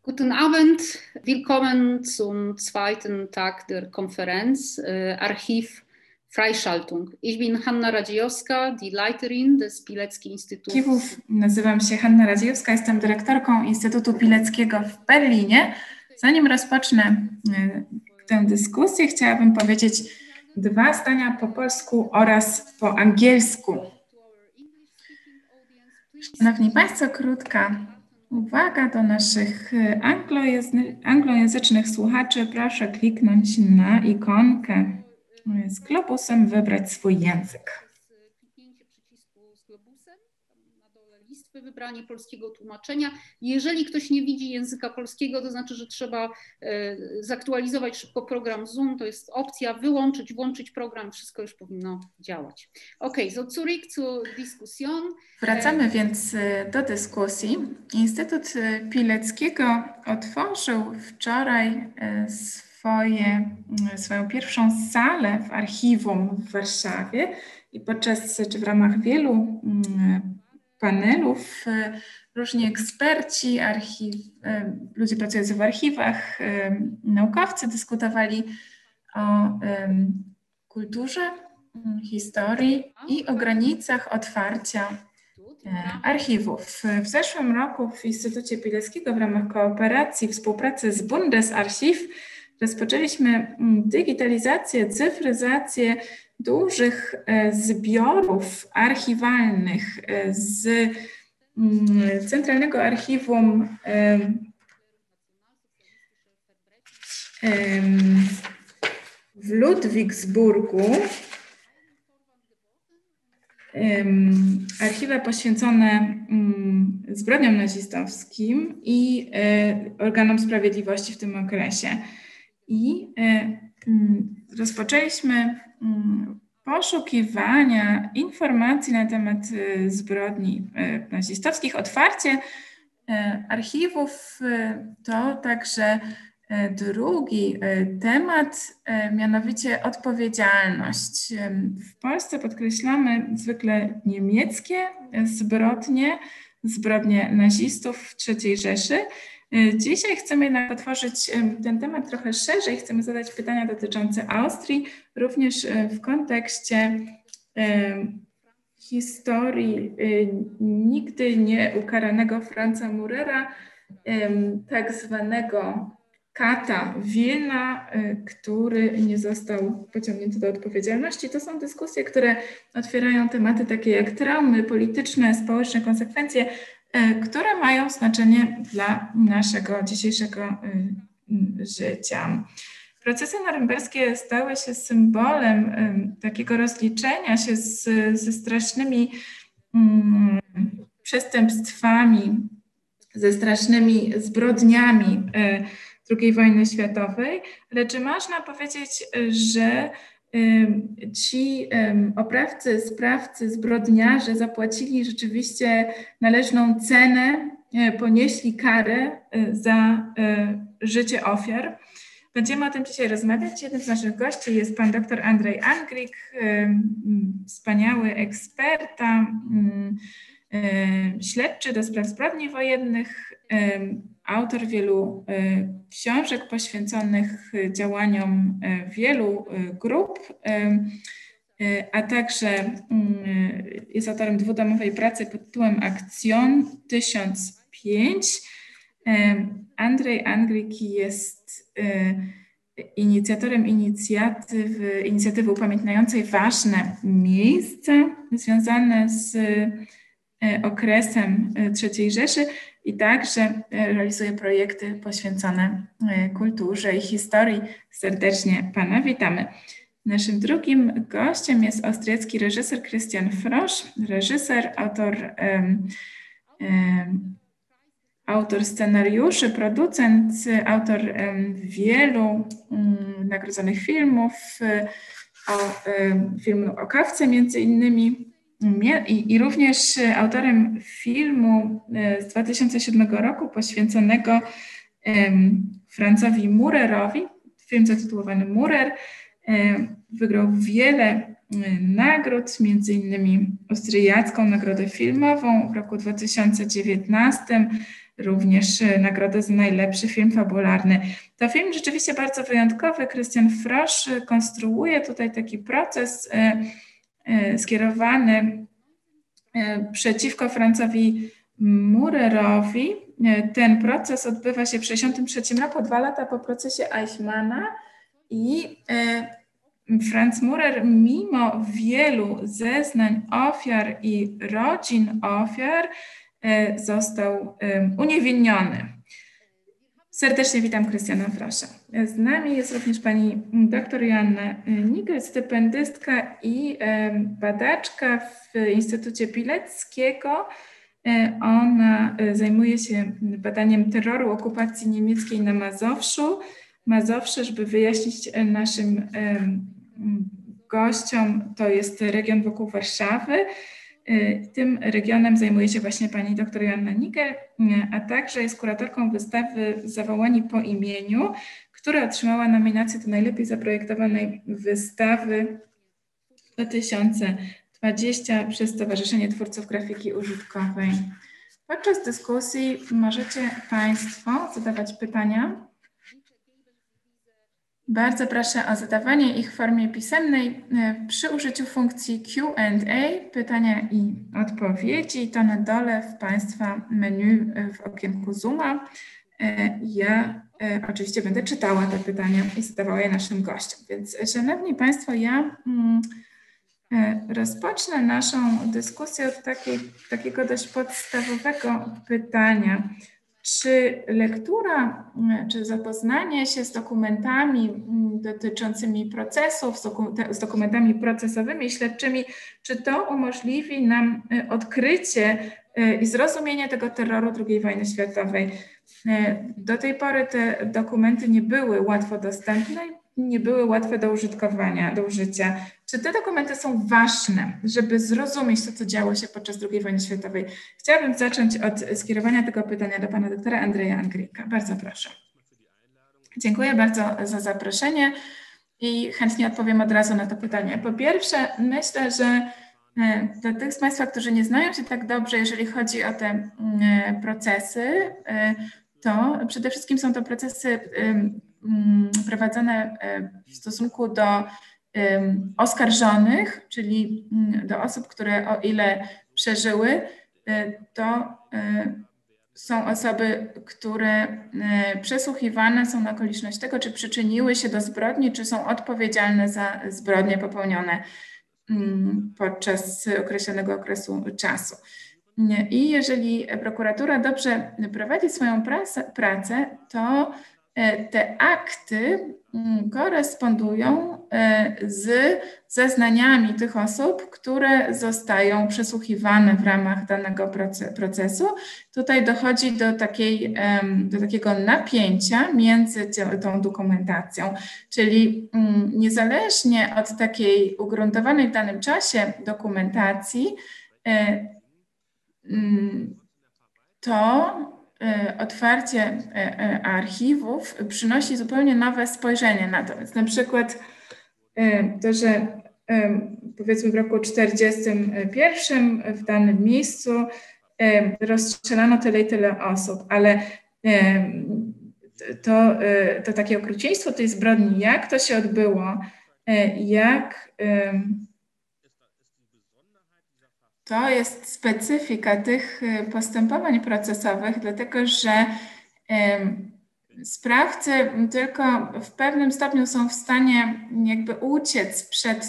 Guten Abend, willkommen zum zweiten Tag der Konferenz Archiv Freischaltung. Ich bin Hanna Radziejowska, die Leiterin des Pilecki-Instytutu. Nazywam się Hanna Radziejowska, jestem dyrektorką Instytutu Pileckiego w Berlinie. Zanim rozpocznę tę dyskusję, chciałabym powiedzieć dwa zdania po polsku oraz po angielsku. Szanowni Państwo, krótka uwaga do naszych anglojęzycznych słuchaczy. Proszę kliknąć na ikonkę z globusem, wybrać swój język. Kliknięcie przycisku z globusem, na dole listwy, wybranie polskiego tłumaczenia. Jeżeli ktoś nie widzi języka polskiego, to znaczy, że trzeba zaktualizować szybko program Zoom. To jest opcja wyłączyć, włączyć program, wszystko już powinno działać. Okay, so zurück zur Diskussion. Wracamy więc do dyskusji. Instytut Pileckiego otworzył wczoraj swoją pierwszą salę w archiwum w Warszawie i w ramach wielu panelów różni eksperci, ludzie pracujący w archiwach, naukowcy dyskutowali o kulturze, historii i o granicach otwarcia archiwów. W zeszłym roku w Instytucie Pileckiego w ramach kooperacji, współpracy z Bundesarchiv rozpoczęliśmy digitalizację, cyfryzację dużych zbiorów archiwalnych z Centralnego Archiwum w Ludwigsburgu. Archiwa poświęcone zbrodniom nazistowskim i organom sprawiedliwości w tym okresie. I rozpoczęliśmy poszukiwania informacji na temat zbrodni nazistowskich. Otwarcie archiwów to także drugi temat, mianowicie odpowiedzialność. W Polsce podkreślamy zwykle niemieckie zbrodnie nazistów w III Rzeszy. Dzisiaj chcemy jednak otworzyć ten temat trochę szerzej. Chcemy zadać pytania dotyczące Austrii, również w kontekście historii nigdy nie ukaranego Franza Murera, tak zwanego kata Wilna, który nie został pociągnięty do odpowiedzialności. To są dyskusje, które otwierają tematy takie jak traumy polityczne, społeczne konsekwencje, które mają znaczenie dla naszego dzisiejszego życia. Procesy norymberskie stały się symbolem takiego rozliczenia się ze strasznymi przestępstwami, ze strasznymi zbrodniami II wojny światowej, ale czy można powiedzieć, że ci oprawcy, sprawcy, zbrodniarze zapłacili rzeczywiście należną cenę, ponieśli karę za życie ofiar? Będziemy o tym dzisiaj rozmawiać. Jednym z naszych gości jest pan dr Andrzej Anglik, wspaniały eksperta, śledczy do spraw zbrodni wojennych, autor wielu książek poświęconych działaniom wielu grup, a także jest autorem dwutomowej pracy pod tytułem Aktion 1005. Andrzej Anglik jest inicjatorem inicjatywy upamiętniającej ważne miejsca związane z okresem III Rzeszy i także realizuje projekty poświęcone kulturze i historii. Serdecznie Pana witamy. Naszym drugim gościem jest austriacki reżyser Christian Frosch, reżyser, autor scenariuszy, producent, autor wielu nagrodzonych filmów, filmu o Kawce między innymi i również autorem filmu z 2007 roku poświęconego Franzowi Murerowi. Film zatytułowany Murer wygrał wiele nagród, między innymi austriacką nagrodę filmową w roku 2019, również nagrodę za najlepszy film fabularny. To film rzeczywiście bardzo wyjątkowy. Krystian Frosz konstruuje tutaj taki proces skierowany przeciwko Franzowi Murerowi. Ten proces odbywa się w 1963 roku, 2 lata po procesie Eichmanna i Franz Murer mimo wielu zeznań ofiar i rodzin ofiar został uniewinniony. Serdecznie witam Krystiana Frosza. Z nami jest również pani dr Joanna Nigel, stypendystka i badaczka w Instytucie Pileckiego. Ona zajmuje się badaniem terroru okupacji niemieckiej na Mazowszu, żeby wyjaśnić naszym gościom, to jest region wokół Warszawy. Tym regionem zajmuje się właśnie pani dr Joanna Nigel, a także jest kuratorką wystawy Zawołani po imieniu, która otrzymała nominację do najlepiej zaprojektowanej wystawy 2020 przez Stowarzyszenie Twórców Grafiki Użytkowej. Podczas dyskusji możecie państwo zadawać pytania. Bardzo proszę o zadawanie ich w formie pisemnej przy użyciu funkcji Q&A, pytania i odpowiedzi. To na dole w państwa menu w okienku Zooma. Ja oczywiście będę czytała te pytania i zadawała je naszym gościom. Więc szanowni państwo, ja rozpocznę naszą dyskusję od takiego dość podstawowego pytania. Czy lektura, czy zapoznanie się z dokumentami dotyczącymi procesów, z dokumentami procesowymi i śledczymi, czy to umożliwi nam odkrycie i zrozumienie tego terroru II wojny światowej? Do tej pory te dokumenty nie były łatwo dostępne, nie były łatwe do użytkowania, do użycia. Czy te dokumenty są ważne, żeby zrozumieć to, co działo się podczas II wojny światowej? Chciałabym zacząć od skierowania tego pytania do pana doktora Andrzeja Angrika. Bardzo proszę. Dziękuję bardzo za zaproszenie i chętnie odpowiem od razu na to pytanie. Po pierwsze, myślę, że dla tych z państwa, którzy nie znają się tak dobrze, jeżeli chodzi o te procesy, to przede wszystkim są to procesy prowadzone w stosunku do oskarżonych, czyli do osób, które o ile przeżyły, to są osoby, które przesłuchiwane są na okoliczność tego, czy przyczyniły się do zbrodni, czy są odpowiedzialne za zbrodnie popełnione podczas określonego okresu czasu. I jeżeli prokuratura dobrze prowadzi swoją pracę, to te akty korespondują z zeznaniami tych osób, które zostają przesłuchiwane w ramach danego procesu. Tutaj dochodzi do takiego napięcia między tą dokumentacją, czyli niezależnie od takiej ugruntowanej w danym czasie dokumentacji, to otwarcie archiwów przynosi zupełnie nowe spojrzenie na to. Więc na przykład to, że powiedzmy w roku 1941 w danym miejscu rozstrzelano tyle i tyle osób, ale to takie okrucieństwo tej zbrodni, jak to się odbyło, to jest specyfika tych postępowań procesowych, dlatego że sprawcy tylko w pewnym stopniu są w stanie jakby uciec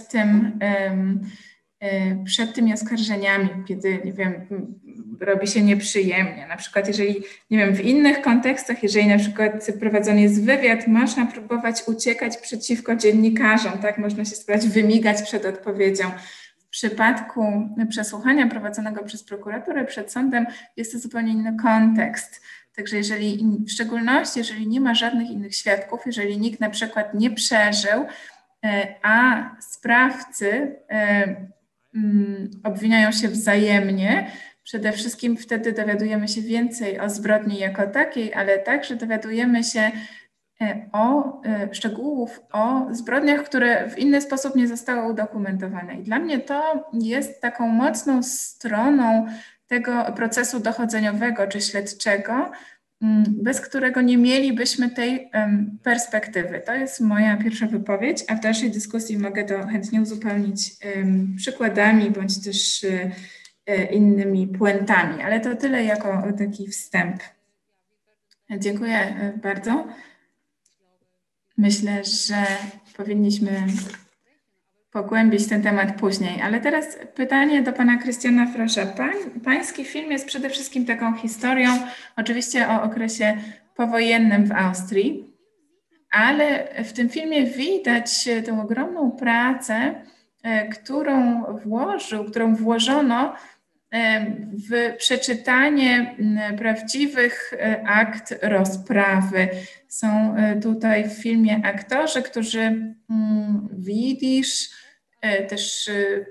przed tymi oskarżeniami, kiedy, nie wiem, robi się nieprzyjemnie. Na przykład jeżeli, nie wiem, w innych kontekstach, jeżeli na przykład prowadzony jest wywiad, można próbować uciekać przeciwko dziennikarzom, tak? Można się spróbować wymigać przed odpowiedzią. W przypadku przesłuchania prowadzonego przez prokuraturę przed sądem jest to zupełnie inny kontekst. Także w szczególności jeżeli nie ma żadnych innych świadków, jeżeli nikt na przykład nie przeżył, a sprawcy obwiniają się wzajemnie, przede wszystkim wtedy dowiadujemy się więcej o zbrodni jako takiej, ale także dowiadujemy się szczegółów o zbrodniach, które w inny sposób nie zostały udokumentowane. I dla mnie to jest taką mocną stroną tego procesu dochodzeniowego czy śledczego, bez którego nie mielibyśmy tej perspektywy. To jest moja pierwsza wypowiedź, a w dalszej dyskusji mogę to chętnie uzupełnić przykładami bądź też innymi puentami, ale to tyle jako taki wstęp. Dziękuję bardzo. Myślę, że powinniśmy pogłębić ten temat później, ale teraz pytanie do pana Krystiana Frosza. Pański film jest przede wszystkim taką historią, oczywiście o okresie powojennym w Austrii, ale w tym filmie widać tę ogromną pracę, którą włożono w przeczytanie prawdziwych akt rozprawy. Są tutaj w filmie aktorzy, którzy widzisz, też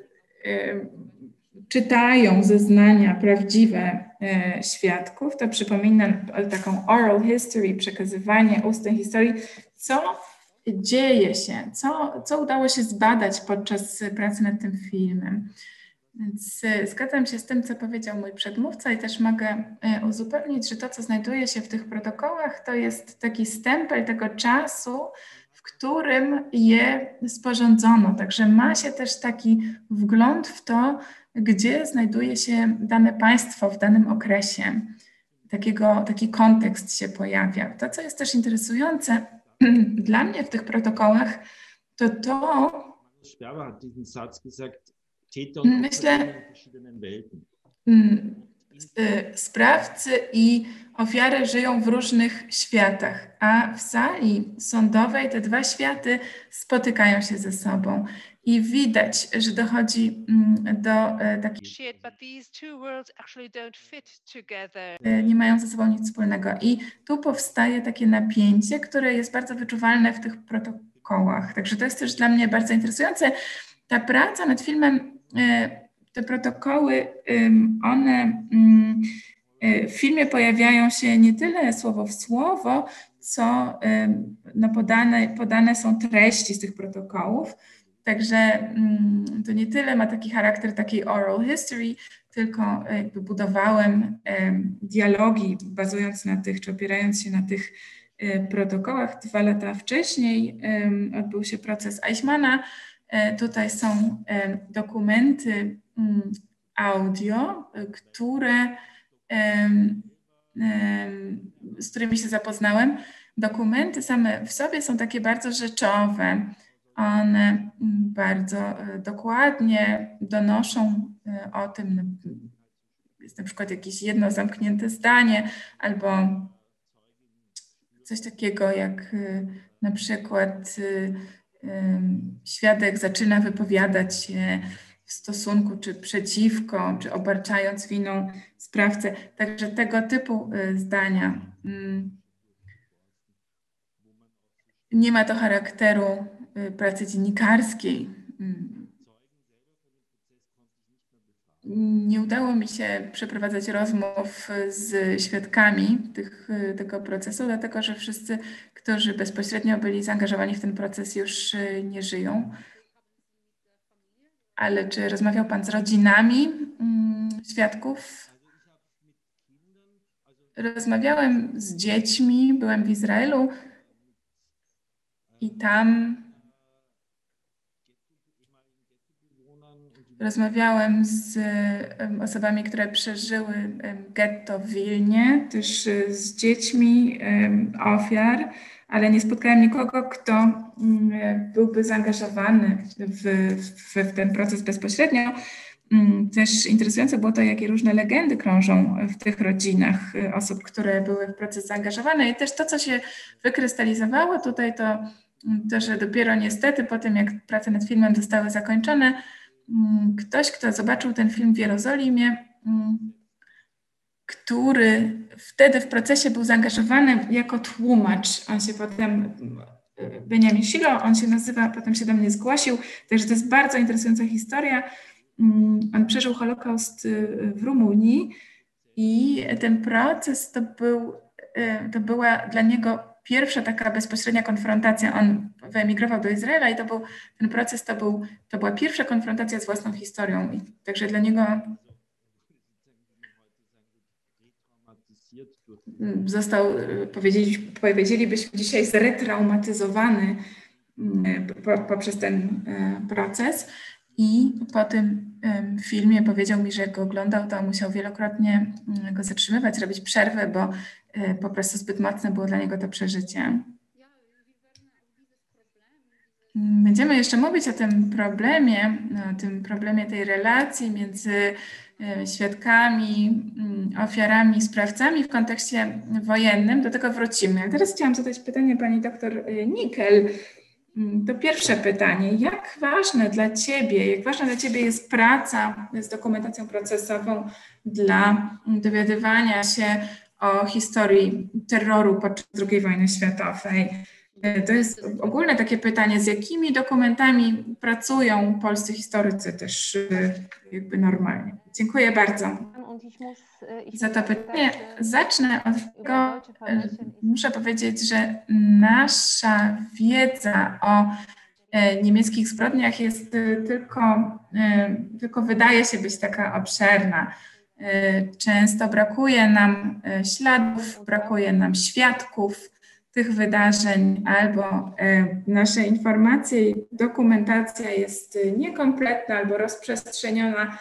czytają zeznania prawdziwe świadków. To przypomina taką oral history, przekazywanie ustnej historii, co dzieje się, co udało się zbadać podczas pracy nad tym filmem. Więc zgadzam się z tym, co powiedział mój przedmówca i też mogę uzupełnić, że to, co znajduje się w tych protokołach, to jest taki stempel tego czasu, w którym je sporządzono. Także ma się też taki wgląd w to, gdzie znajduje się dane państwo w danym okresie. Taki kontekst się pojawia. To, co jest też interesujące dla mnie w tych protokołach, to myślę, sprawcy i ofiary żyją w różnych światach, a w sali sądowej te dwa światy spotykają się ze sobą i widać, że dochodzi do takich... Nie mają ze sobą nic wspólnego i tu powstaje takie napięcie, które jest bardzo wyczuwalne w tych protokołach. Także to jest też dla mnie bardzo interesujące. Ta praca nad filmem, te protokoły, one w filmie pojawiają się nie tyle słowo w słowo, co podane są treści z tych protokołów. Także to nie tyle ma taki charakter takiej oral history, tylko jakby budowałem dialogi bazując na tych, czy opierając się na tych protokołach. 2 lata wcześniej odbył się proces Eichmanna. Tutaj są dokumenty audio, z którymi się zapoznałem. Dokumenty same w sobie są takie bardzo rzeczowe. One bardzo dokładnie donoszą o tym, jest na przykład jakieś jedno zamknięte zdanie albo coś takiego jak na przykład świadek zaczyna wypowiadać się w stosunku czy przeciwko, czy obarczając winą sprawcę. Także tego typu zdania. Nie ma to charakteru pracy dziennikarskiej. Nie udało mi się przeprowadzać rozmów z świadkami tego procesu, dlatego że wszyscy, którzy bezpośrednio byli zaangażowani w ten proces, już nie żyją. Ale czy rozmawiał Pan z rodzinami świadków? Rozmawiałem z dziećmi, byłem w Izraelu i tam rozmawiałem z osobami, które przeżyły getto w Wilnie, też z dziećmi ofiar, ale nie spotkałem nikogo, kto byłby zaangażowany w ten proces bezpośrednio. Też interesujące było to, jakie różne legendy krążą w tych rodzinach osób, które były w proces zaangażowane. I też to, co się wykrystalizowało tutaj, to, że dopiero niestety po tym, jak prace nad filmem zostały zakończone, ktoś, kto zobaczył ten film w Jerozolimie, który wtedy w procesie był zaangażowany jako tłumacz. On się potem, Benjamin Shiloh, on się nazywa, potem się do mnie zgłosił. Także to jest bardzo interesująca historia. On przeżył Holokaust w Rumunii i ten proces to była dla niego pierwsza taka bezpośrednia konfrontacja. On wyemigrował do Izraela i ten proces to była pierwsza konfrontacja z własną historią. I także dla niego został, powiedzielibyśmy dzisiaj, zretraumatyzowany poprzez ten proces. I po tym filmie powiedział mi, że jak go oglądał, to musiał wielokrotnie go zatrzymywać, robić przerwę, bo po prostu zbyt mocne było dla niego to przeżycie. Będziemy jeszcze mówić o tym problemie tej relacji między świadkami, ofiarami, sprawcami w kontekście wojennym. Do tego wrócimy. Ale teraz chciałam zadać pytanie pani doktor Nickel. To pierwsze pytanie. Jak ważna dla Ciebie jest praca z dokumentacją procesową dla dowiadywania się o historii terroru podczas II wojny światowej? To jest ogólne takie pytanie, z jakimi dokumentami pracują polscy historycy też jakby normalnie. Dziękuję bardzo za to pytanie. Zacznę od tego, muszę powiedzieć, że nasza wiedza o niemieckich zbrodniach jest tylko wydaje się być taka obszerna. Często brakuje nam śladów, brakuje nam świadków tych wydarzeń, albo nasze informacje i dokumentacja jest niekompletna albo rozprzestrzeniona.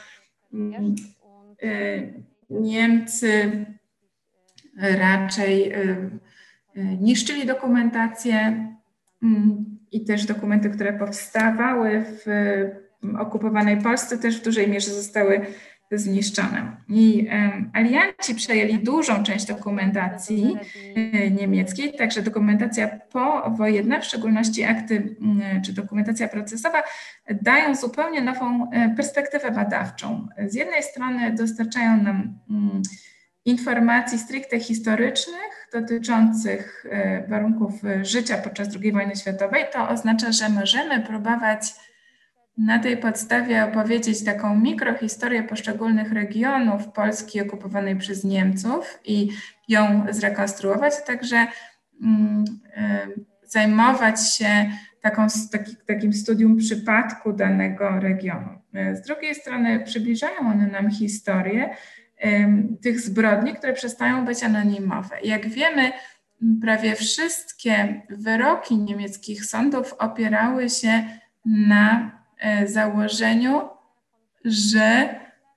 Niemcy raczej niszczyli dokumentację i też dokumenty, które powstawały w okupowanej Polsce, też w dużej mierze zostały zniszczone. I alianci przejęli dużą część dokumentacji niemieckiej, także dokumentacja powojenna, w szczególności akty czy dokumentacja procesowa, dają zupełnie nową perspektywę badawczą. Z jednej strony dostarczają nam informacji stricte historycznych dotyczących warunków życia podczas II wojny światowej. To oznacza, że możemy próbować na tej podstawie opowiedzieć taką mikrohistorię poszczególnych regionów Polski okupowanej przez Niemców i ją zrekonstruować, także zajmować się takim studium przypadku danego regionu. Z drugiej strony przybliżają one nam historię tych zbrodni, które przestają być anonimowe. Jak wiemy, prawie wszystkie wyroki niemieckich sądów opierały się na założeniu, że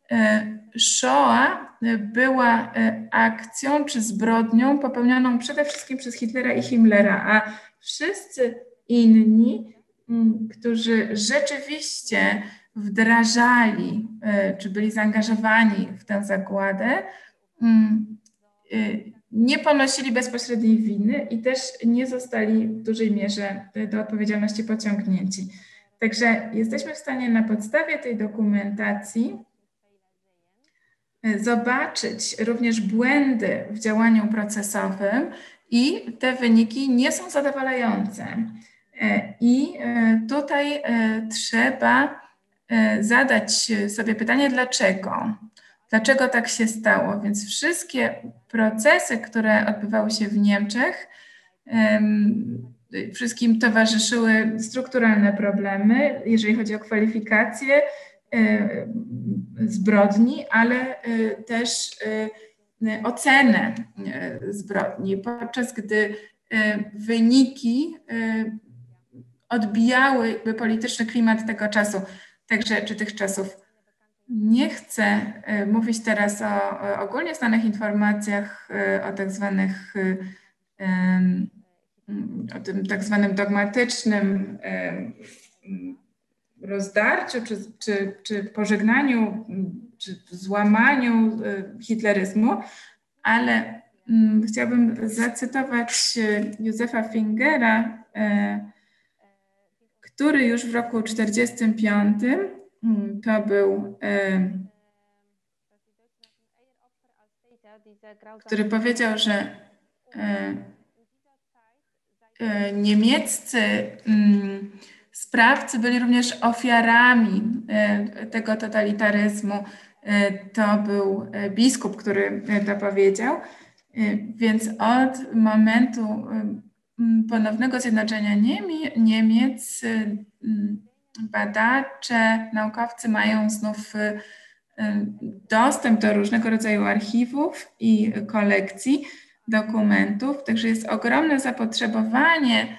Shoah była akcją czy zbrodnią popełnioną przede wszystkim przez Hitlera i Himmlera, a wszyscy inni, którzy rzeczywiście wdrażali czy byli zaangażowani w tę zagładę, nie ponosili bezpośredniej winy i też nie zostali w dużej mierze do odpowiedzialności pociągnięci. Także jesteśmy w stanie na podstawie tej dokumentacji zobaczyć również błędy w działaniu procesowym i te wyniki nie są zadowalające. I tutaj trzeba zadać sobie pytanie, dlaczego? Dlaczego tak się stało? Więc wszystkie procesy, które odbywały się w Niemczech, wszystkim towarzyszyły strukturalne problemy, jeżeli chodzi o kwalifikację zbrodni, ale też ocenę zbrodni, podczas gdy wyniki odbijały jakby polityczny klimat tego czasu, czy tych czasów. Nie chcę mówić teraz o ogólnie znanych informacjach, o tym tak zwanym dogmatycznym rozdarciu, czy pożegnaniu, czy złamaniu hitleryzmu, ale chciałabym zacytować Józefa Fingera, który już w roku 1945 to był, który powiedział, że niemieccy sprawcy byli również ofiarami tego totalitaryzmu. To był biskup, który to powiedział. Więc od momentu ponownego zjednoczenia Niemiec badacze, naukowcy mają znów dostęp do różnego rodzaju archiwów i kolekcji dokumentów, także jest ogromne zapotrzebowanie,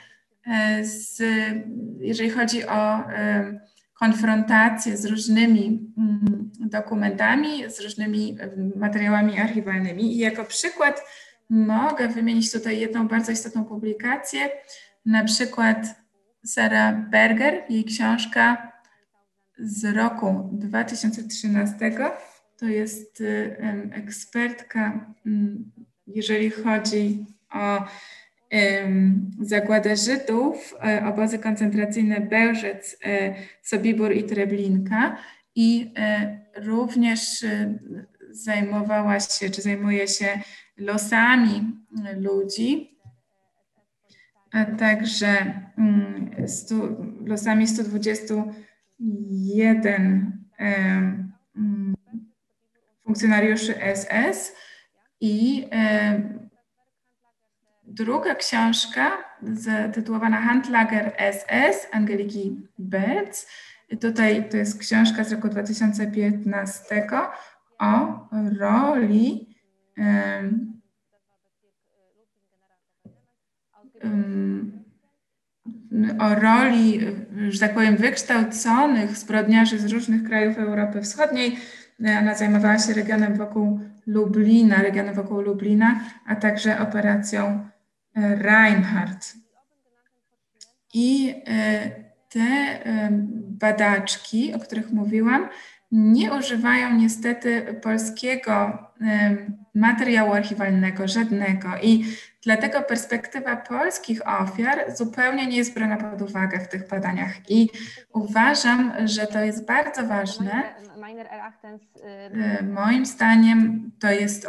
jeżeli chodzi o konfrontację z różnymi dokumentami, z różnymi materiałami archiwalnymi. I jako przykład mogę wymienić tutaj jedną bardzo istotną publikację, na przykład Sarah Berger, jej książka z roku 2013. To jest ekspertka, jeżeli chodzi o zagładę Żydów, obozy koncentracyjne Bełżec, Sobibór i Treblinka i również zajmowała się, czy zajmuje się losami ludzi, a także losami 121 funkcjonariuszy SS i druga książka zatytułowana Handlager SS Angeliki Betz. Tutaj to jest książka z roku 2015 o roli że tak powiem, wykształconych zbrodniarzy z różnych krajów Europy Wschodniej. Ona zajmowała się regionem wokół Lublina, a także operacją Reinhardt. I te badaczki, o których mówiłam, nie używają niestety polskiego materiału archiwalnego, żadnego. I dlatego perspektywa polskich ofiar zupełnie nie jest brana pod uwagę w tych badaniach. I uważam, że to jest bardzo ważne. Moim zdaniem to jest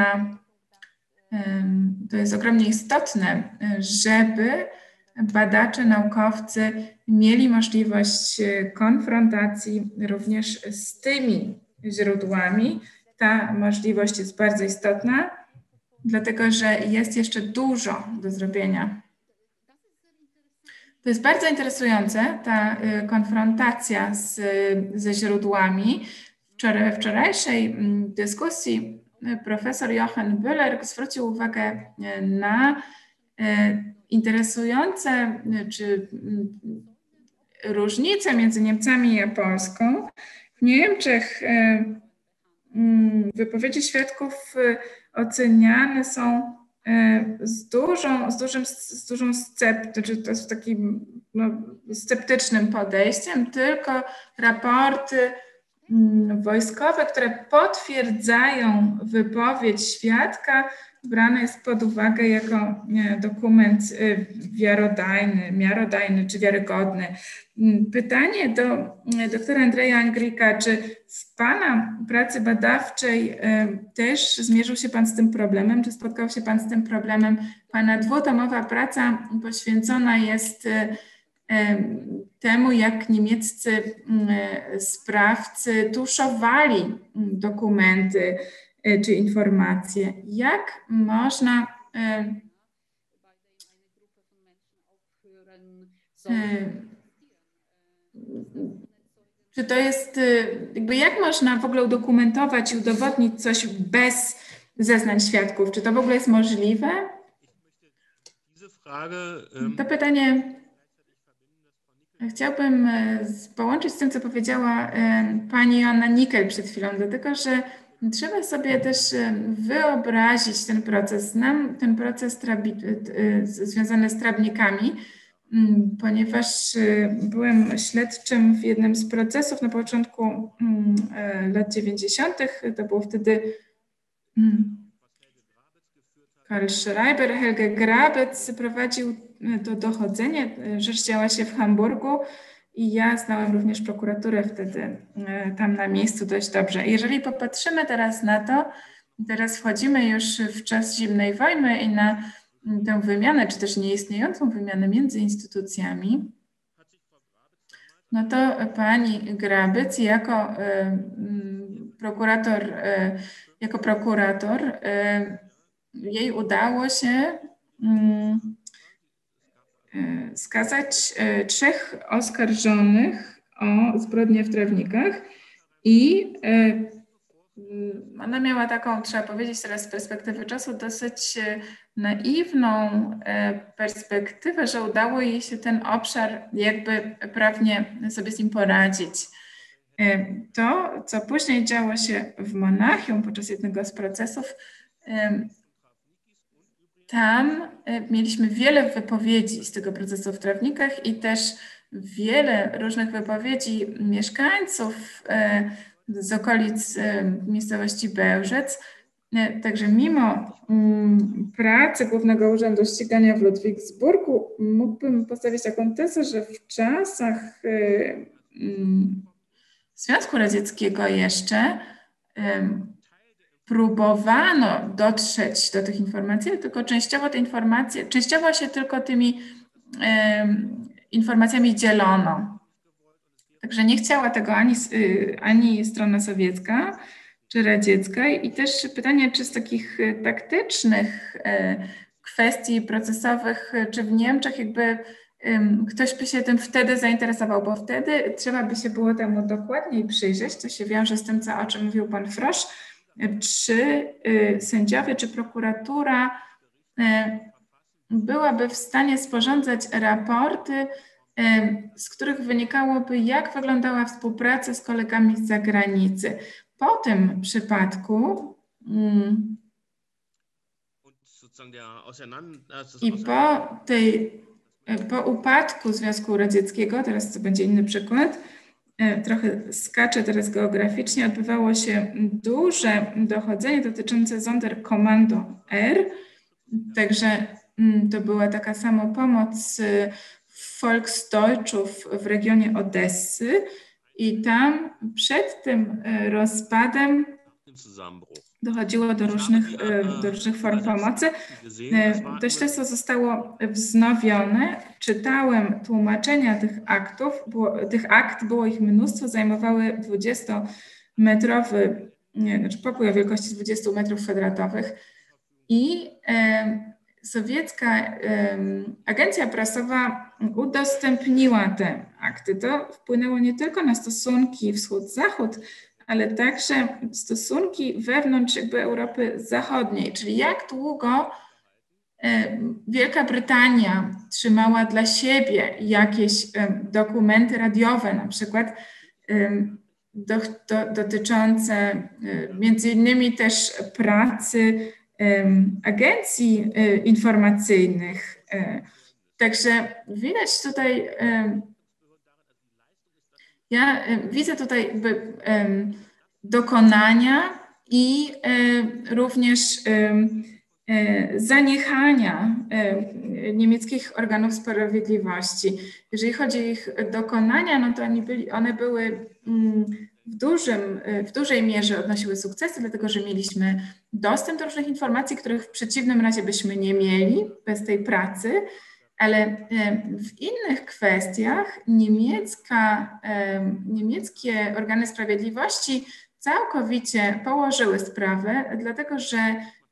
ogromnie istotne, żeby badacze, naukowcy mieli możliwość konfrontacji również z tymi źródłami. Ta możliwość jest bardzo istotna, dlatego że jest jeszcze dużo do zrobienia. To jest bardzo interesujące, ta konfrontacja ze źródłami. W wczorajszej dyskusji profesor Jochen Bühler zwrócił uwagę na interesujące różnice między Niemcami a Polską. W Niemczech wypowiedzi świadków oceniane są z dużym takim sceptycznym podejściem, tylko raporty wojskowe, które potwierdzają wypowiedź świadka, brane jest pod uwagę jako dokument miarodajny czy wiarygodny. Pytanie do doktora Andrzeja Angrika, czy w Pana pracy badawczej też zmierzył się Pan z tym problemem, czy spotkał się Pan z tym problemem? Pana dwutomowa praca poświęcona jest temu, jak niemieccy sprawcy tuszowali dokumenty czy informacje. Jak można czy to jest, jak można w ogóle udokumentować i udowodnić coś bez zeznań świadków? Czy to w ogóle jest możliwe? To pytanie chciałbym połączyć z tym, co powiedziała pani Joanna Nickel przed chwilą, dlatego że trzeba sobie też wyobrazić ten proces. Znam ten proces związany z trawnikami, ponieważ byłem śledczym w jednym z procesów na początku lat 90. To było wtedy Karl Schreiber, Helge Grabetz prowadził to dochodzenie. Rzecz działa się w Hamburgu i ja znałem również prokuraturę wtedy tam na miejscu dość dobrze. Jeżeli popatrzymy teraz na to, teraz wchodzimy już w czas zimnej wojny i na tę wymianę, czy też nieistniejącą wymianę między instytucjami, no to pani Grabetz jako prokurator jej udało się skazać 3 oskarżonych o zbrodnie w Trawnikach I ona miała taką, trzeba powiedzieć teraz z perspektywy czasu, dosyć naiwną perspektywę, że udało jej się ten obszar jakby prawnie sobie z nim poradzić. To, co później działo się w Monachium podczas jednego z procesów, tam mieliśmy wiele wypowiedzi z tego procesu w trawnikach i też wiele różnych wypowiedzi mieszkańców z okolic miejscowości Bełżec. Także mimo pracy Głównego Urzędu Ścigania w Ludwigsburgu mógłbym postawić taką tezę, że w czasach Związku Radzieckiego jeszcze próbowano dotrzeć do tych informacji, tylko częściowo się tylko tymi informacjami dzielono. Także nie chciała tego ani strona sowiecka, czy radziecka. I też pytanie, czy z takich taktycznych kwestii procesowych, czy w Niemczech jakby ktoś by się tym wtedy zainteresował, bo wtedy trzeba by się było temu dokładniej przyjrzeć. To się wiąże z tym, o czym mówił pan Frosch, czy sędziowie, czy prokuratura byłaby w stanie sporządzać raporty, z których wynikałoby, jak wyglądała współpraca z kolegami z zagranicy. Po tym przypadku i po upadku Związku Radzieckiego, teraz to będzie inny przykład, trochę skaczę teraz geograficznie, odbywało się duże dochodzenie dotyczące Sonderkommando R, także to była taka samopomoc Volksdeutschów w regionie Odessy i tam przed tym rozpadem dochodziło do różnych form pomocy. To śledztwo zostało wznowione. Czytałem tłumaczenia tych akt, było ich mnóstwo, zajmowały 20-metrowy, pokój o wielkości 20 metrów kwadratowych i sowiecka agencja prasowa udostępniła te akty. To wpłynęło nie tylko na stosunki wschód-zachód, ale także stosunki wewnątrz jakby Europy Zachodniej, czyli jak długo Wielka Brytania trzymała dla siebie jakieś dokumenty radiowe, na przykład dotyczące między innymi też pracy agencji informacyjnych. Także widać tutaj, ja widzę tutaj jakby dokonania i również zaniechania niemieckich organów sprawiedliwości. Jeżeli chodzi o ich dokonania, no to one były w dużej mierze odnosiły sukcesy, dlatego że mieliśmy dostęp do różnych informacji, których w przeciwnym razie byśmy nie mieli bez tej pracy, ale w innych kwestiach niemieckie organy sprawiedliwości całkowicie położyły sprawę, dlatego że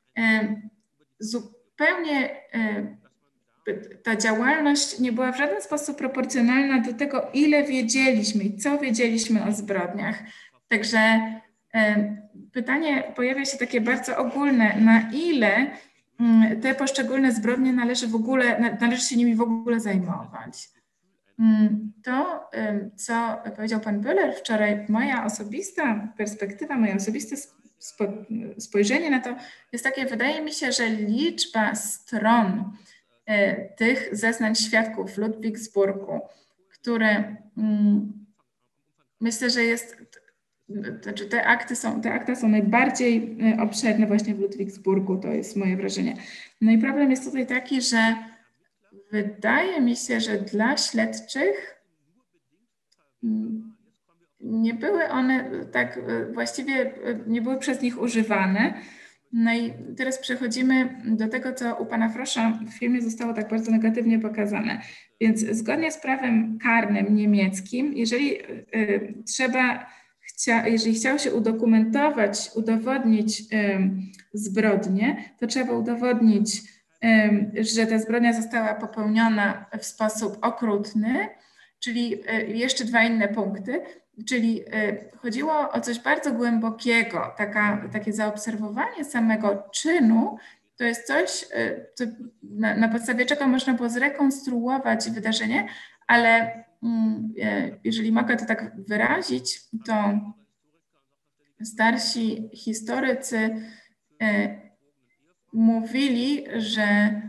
zupełnie ta działalność nie była w żaden sposób proporcjonalna do tego, ile wiedzieliśmy i co wiedzieliśmy o zbrodniach. Także pytanie pojawia się takie bardzo ogólne, na ile te poszczególne zbrodnie należy się nimi w ogóle zajmować. To, co powiedział pan Böhler wczoraj, moja osobista perspektywa, moje osobiste spojrzenie na to jest takie, wydaje mi się, że liczba stron tych zeznań świadków w Ludwigsburgu, które myślę, że te akta są najbardziej obszerne właśnie w Ludwigsburgu, to jest moje wrażenie. No i problem jest tutaj taki, że wydaje mi się, że dla śledczych nie były one tak właściwie, nie były przez nich używane. No i teraz przechodzimy do tego, co u pana Froscha w filmie zostało tak bardzo negatywnie pokazane. Więc zgodnie z prawem karnym niemieckim, jeżeli chciało się udowodnić zbrodnię, to trzeba udowodnić, że ta zbrodnia została popełniona w sposób okrutny, czyli jeszcze dwa inne punkty. czyli chodziło o coś bardzo głębokiego, takie zaobserwowanie samego czynu, to jest coś, na podstawie czego można było zrekonstruować wydarzenie, ale jeżeli mogę to tak wyrazić, to starsi historycy mówili, że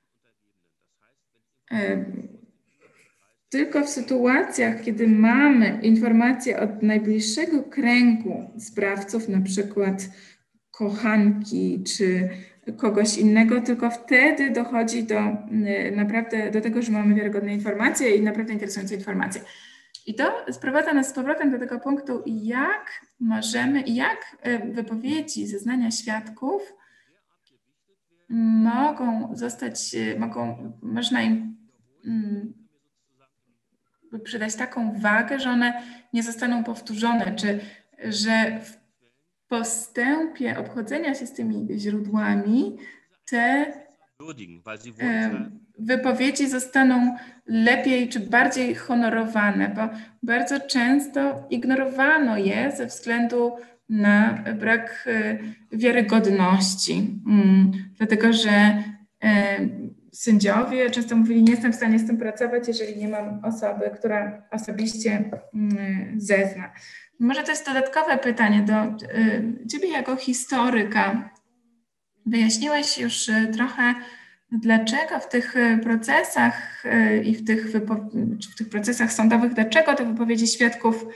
tylko w sytuacjach, kiedy mamy informacje od najbliższego kręgu sprawców, na przykład kochanki czy kogoś innego, tylko wtedy dochodzi naprawdę do tego, że mamy wiarygodne informacje i naprawdę interesujące informacje. I to sprowadza nas z powrotem do tego punktu, jak wypowiedzi, zeznania świadków można im przydać taką wagę, że one nie zostaną powtórzone, czy że w postępie obchodzenia się z tymi źródłami te wypowiedzi zostaną lepiej czy bardziej honorowane, bo bardzo często ignorowano je ze względu na brak wiarygodności, dlatego że sędziowie często mówili, nie jestem w stanie z tym pracować, jeżeli nie mam osoby, która osobiście zezna. Może to jest dodatkowe pytanie do Ciebie jako historyka. Wyjaśniłeś już trochę, dlaczego w tych procesach i w tych procesach sądowych, dlaczego te wypowiedzi świadków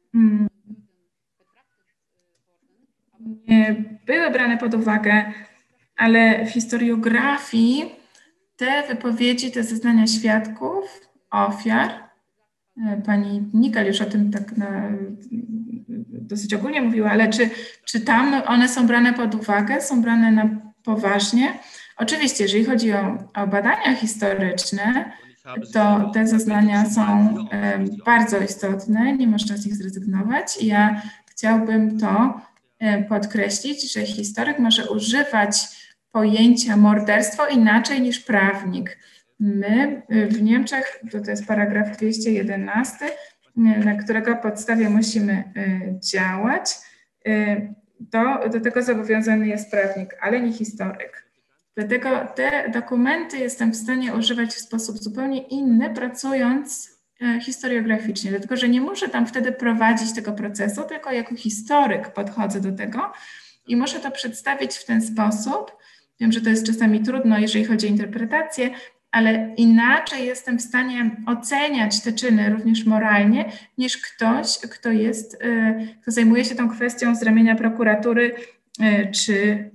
nie były brane pod uwagę, ale w historiografii te wypowiedzi, te zeznania świadków, ofiar, pani Nikal już o tym tak dosyć ogólnie mówiła, ale czy tam one są brane pod uwagę, są brane na poważnie? Oczywiście, jeżeli chodzi o badania historyczne, to te zeznania są bardzo istotne, nie można z nich zrezygnować. I ja chciałbym to podkreślić, że historyk może używać pojęcia morderstwo inaczej niż prawnik. My w Niemczech, to jest paragraf 211, na którego podstawie musimy działać, do tego zobowiązany jest prawnik, ale nie historyk. Dlatego te dokumenty jestem w stanie używać w sposób zupełnie inny, pracując historiograficznie, dlatego że nie muszę tam wtedy prowadzić tego procesu, tylko jako historyk podchodzę do tego i muszę to przedstawić w ten sposób. Wiem, że to jest czasami trudno, jeżeli chodzi o interpretację, ale inaczej jestem w stanie oceniać te czyny również moralnie, niż ktoś, kto zajmuje się tą kwestią z ramienia prokuratury czy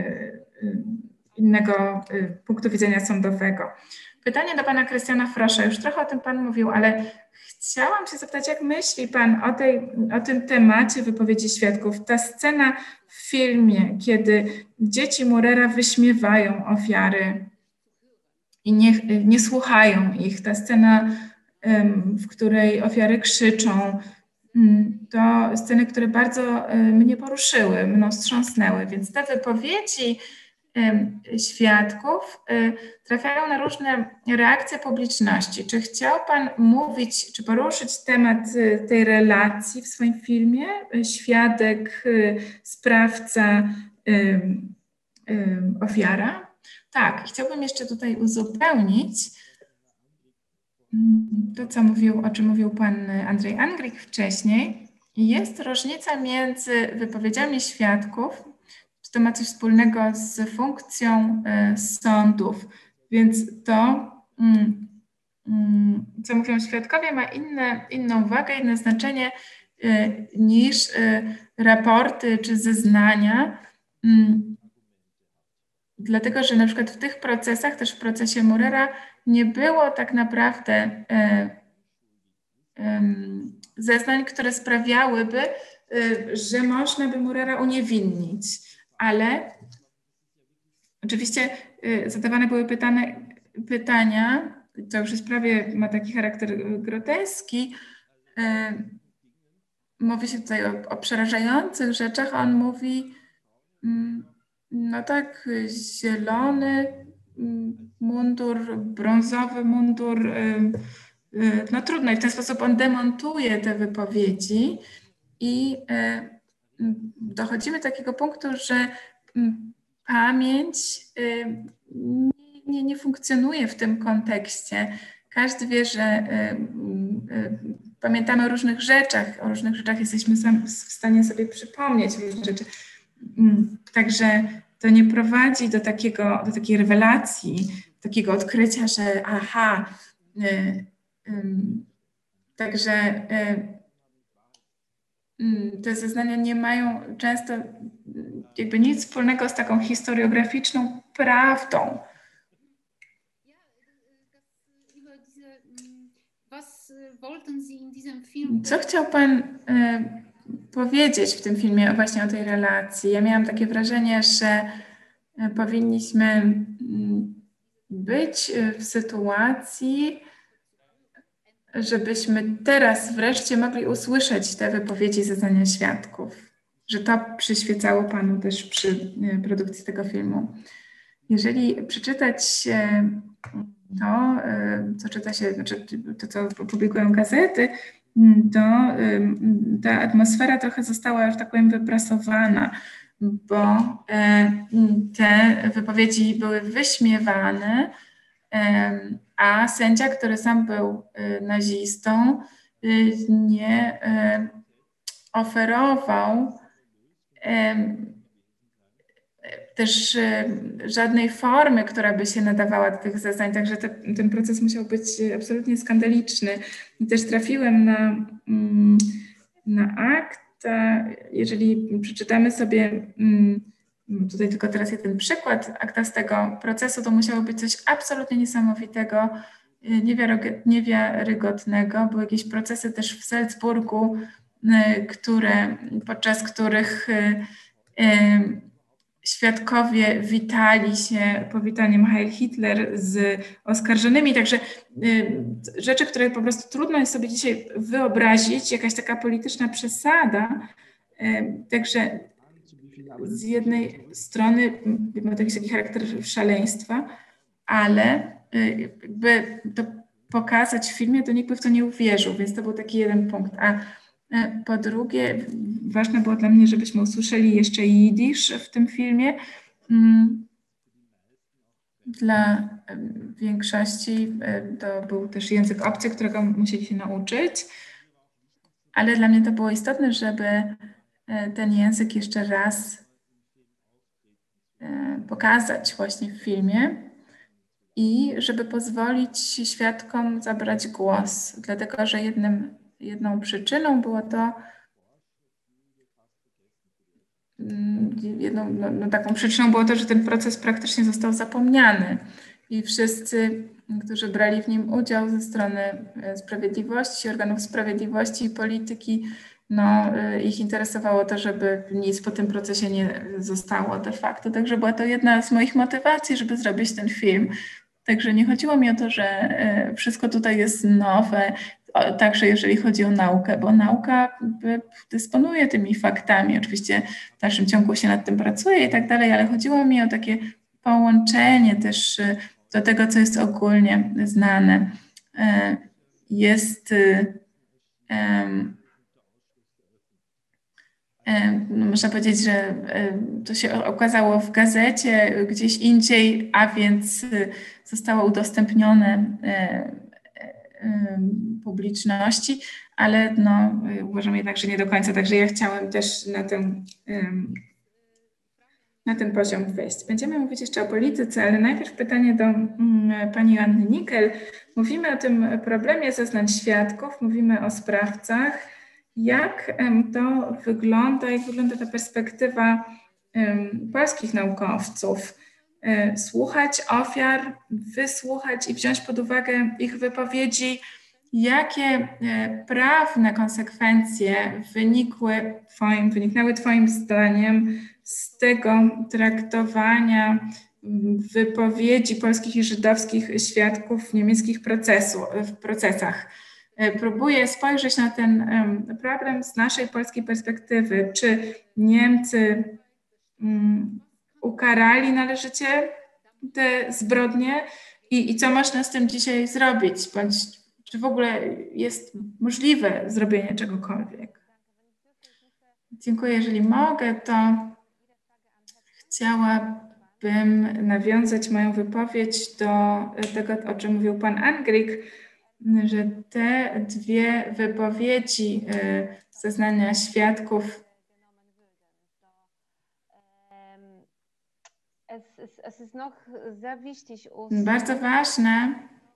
innego punktu widzenia sądowego. Pytanie do pana Krystiana Frosza. Już trochę o tym pan mówił, ale chciałam się zapytać, jak myśli pan o tym temacie wypowiedzi świadków? Ta scena w filmie, kiedy dzieci Murera wyśmiewają ofiary i nie słuchają ich. Ta scena, w której ofiary krzyczą, to sceny, które bardzo mnie poruszyły, mną wstrząsnęły. Więc te wypowiedzi świadków trafiają na różne reakcje publiczności. Czy chciał pan mówić, czy poruszyć temat tej relacji w swoim filmie? Świadek, sprawca, ofiara? Tak, chciałbym jeszcze tutaj uzupełnić to, o czym mówił pan Andrzej Anglik wcześniej. Jest różnica między wypowiedziami świadków, to ma coś wspólnego z funkcją sądów, więc to, co mówią świadkowie, ma inną wagę, inne znaczenie niż raporty czy zeznania, dlatego że na przykład w tych procesach, też w procesie Murera, nie było tak naprawdę zeznań, które sprawiałyby, że można by Murera uniewinnić. Ale oczywiście zadawane były pytania, to już jest ma taki charakter groteski. Mówi się tutaj o przerażających rzeczach, a on mówi, no tak, zielony mundur, brązowy mundur no trudno i w ten sposób on demontuje te wypowiedzi i dochodzimy do takiego punktu, że pamięć nie funkcjonuje w tym kontekście. Każdy wie, że pamiętamy o różnych rzeczach jesteśmy w stanie sobie przypomnieć różne rzeczy. Także to nie prowadzi do takiej rewelacji, takiego odkrycia, że aha, także te zeznania nie mają często jakby nic wspólnego z taką historiograficzną prawdą. Co chciał Pan powiedzieć w tym filmie właśnie o tej relacji? Ja miałam takie wrażenie, że powinniśmy być w sytuacji, żebyśmy teraz wreszcie mogli usłyszeć te wypowiedzi, zeznania świadków, że to przyświecało Panu też przy produkcji tego filmu. Jeżeli przeczytać to, co czyta się, znaczy to, co publikują gazety, to ta atmosfera trochę została, że tak powiem, wyprasowana, bo te wypowiedzi były wyśmiewane, a sędzia, który sam był nazistą, nie oferował też żadnej formy, która by się nadawała do tych zeznań, także ten proces musiał być absolutnie skandaliczny. I też trafiłem na akt, jeżeli przeczytamy sobie, tutaj tylko teraz jeden przykład akta z tego procesu, to musiało być coś absolutnie niesamowitego, niewiarygodnego. Były jakieś procesy też w Salzburgu, podczas których świadkowie witali się powitaniem Heil Hitler z oskarżonymi, także rzeczy, które po prostu trudno jest sobie dzisiaj wyobrazić, jakaś taka polityczna przesada, także z jednej strony ma to jakiś taki charakter szaleństwa, ale jakby to pokazać w filmie, to nikt by w to nie uwierzył, więc to był taki jeden punkt. A po drugie, ważne było dla mnie, żebyśmy usłyszeli jeszcze jidysz w tym filmie. Dla większości to był też język obcy, którego musieli się nauczyć, ale dla mnie to było istotne, żeby ten język jeszcze raz pokazać właśnie w filmie i żeby pozwolić świadkom zabrać głos, dlatego że jedną przyczyną było to, taką przyczyną było to, że ten proces praktycznie został zapomniany i wszyscy, którzy brali w nim udział ze strony sprawiedliwości, organów sprawiedliwości i polityki, ich interesowało to, żeby nic po tym procesie nie zostało de facto. Także była to jedna z moich motywacji, żeby zrobić ten film. Także nie chodziło mi o to, że wszystko tutaj jest nowe, także jeżeli chodzi o naukę, bo nauka dysponuje tymi faktami. Oczywiście w dalszym ciągu się nad tym pracuje i tak dalej, ale chodziło mi o takie połączenie też do tego, co jest ogólnie znane. Można powiedzieć, że to się okazało w gazecie gdzieś indziej, a więc zostało udostępnione publiczności, ale uważam jednak, że nie do końca. Także ja chciałam też na ten poziom wejść. Będziemy mówić jeszcze o polityce, ale najpierw pytanie do pani Joanny Nykiel. Mówimy o tym problemie zeznań świadków, mówimy o sprawcach. Jak to wygląda, jak wygląda ta perspektywa polskich naukowców? Słuchać ofiar, wysłuchać i wziąć pod uwagę ich wypowiedzi. Jakie prawne konsekwencje wyniknęły Twoim zdaniem z tego traktowania wypowiedzi polskich i żydowskich świadków w niemieckich procesach? Próbuję spojrzeć na ten problem z naszej polskiej perspektywy. Czy Niemcy ukarali należycie te zbrodnie i co można z tym dzisiaj zrobić? Bądź czy w ogóle jest możliwe zrobienie czegokolwiek. Dziękuję. Jeżeli mogę, to chciałabym nawiązać moją wypowiedź do tego, o czym mówił pan Angrik, że te dwie wypowiedzi, zeznania świadków, bardzo ważne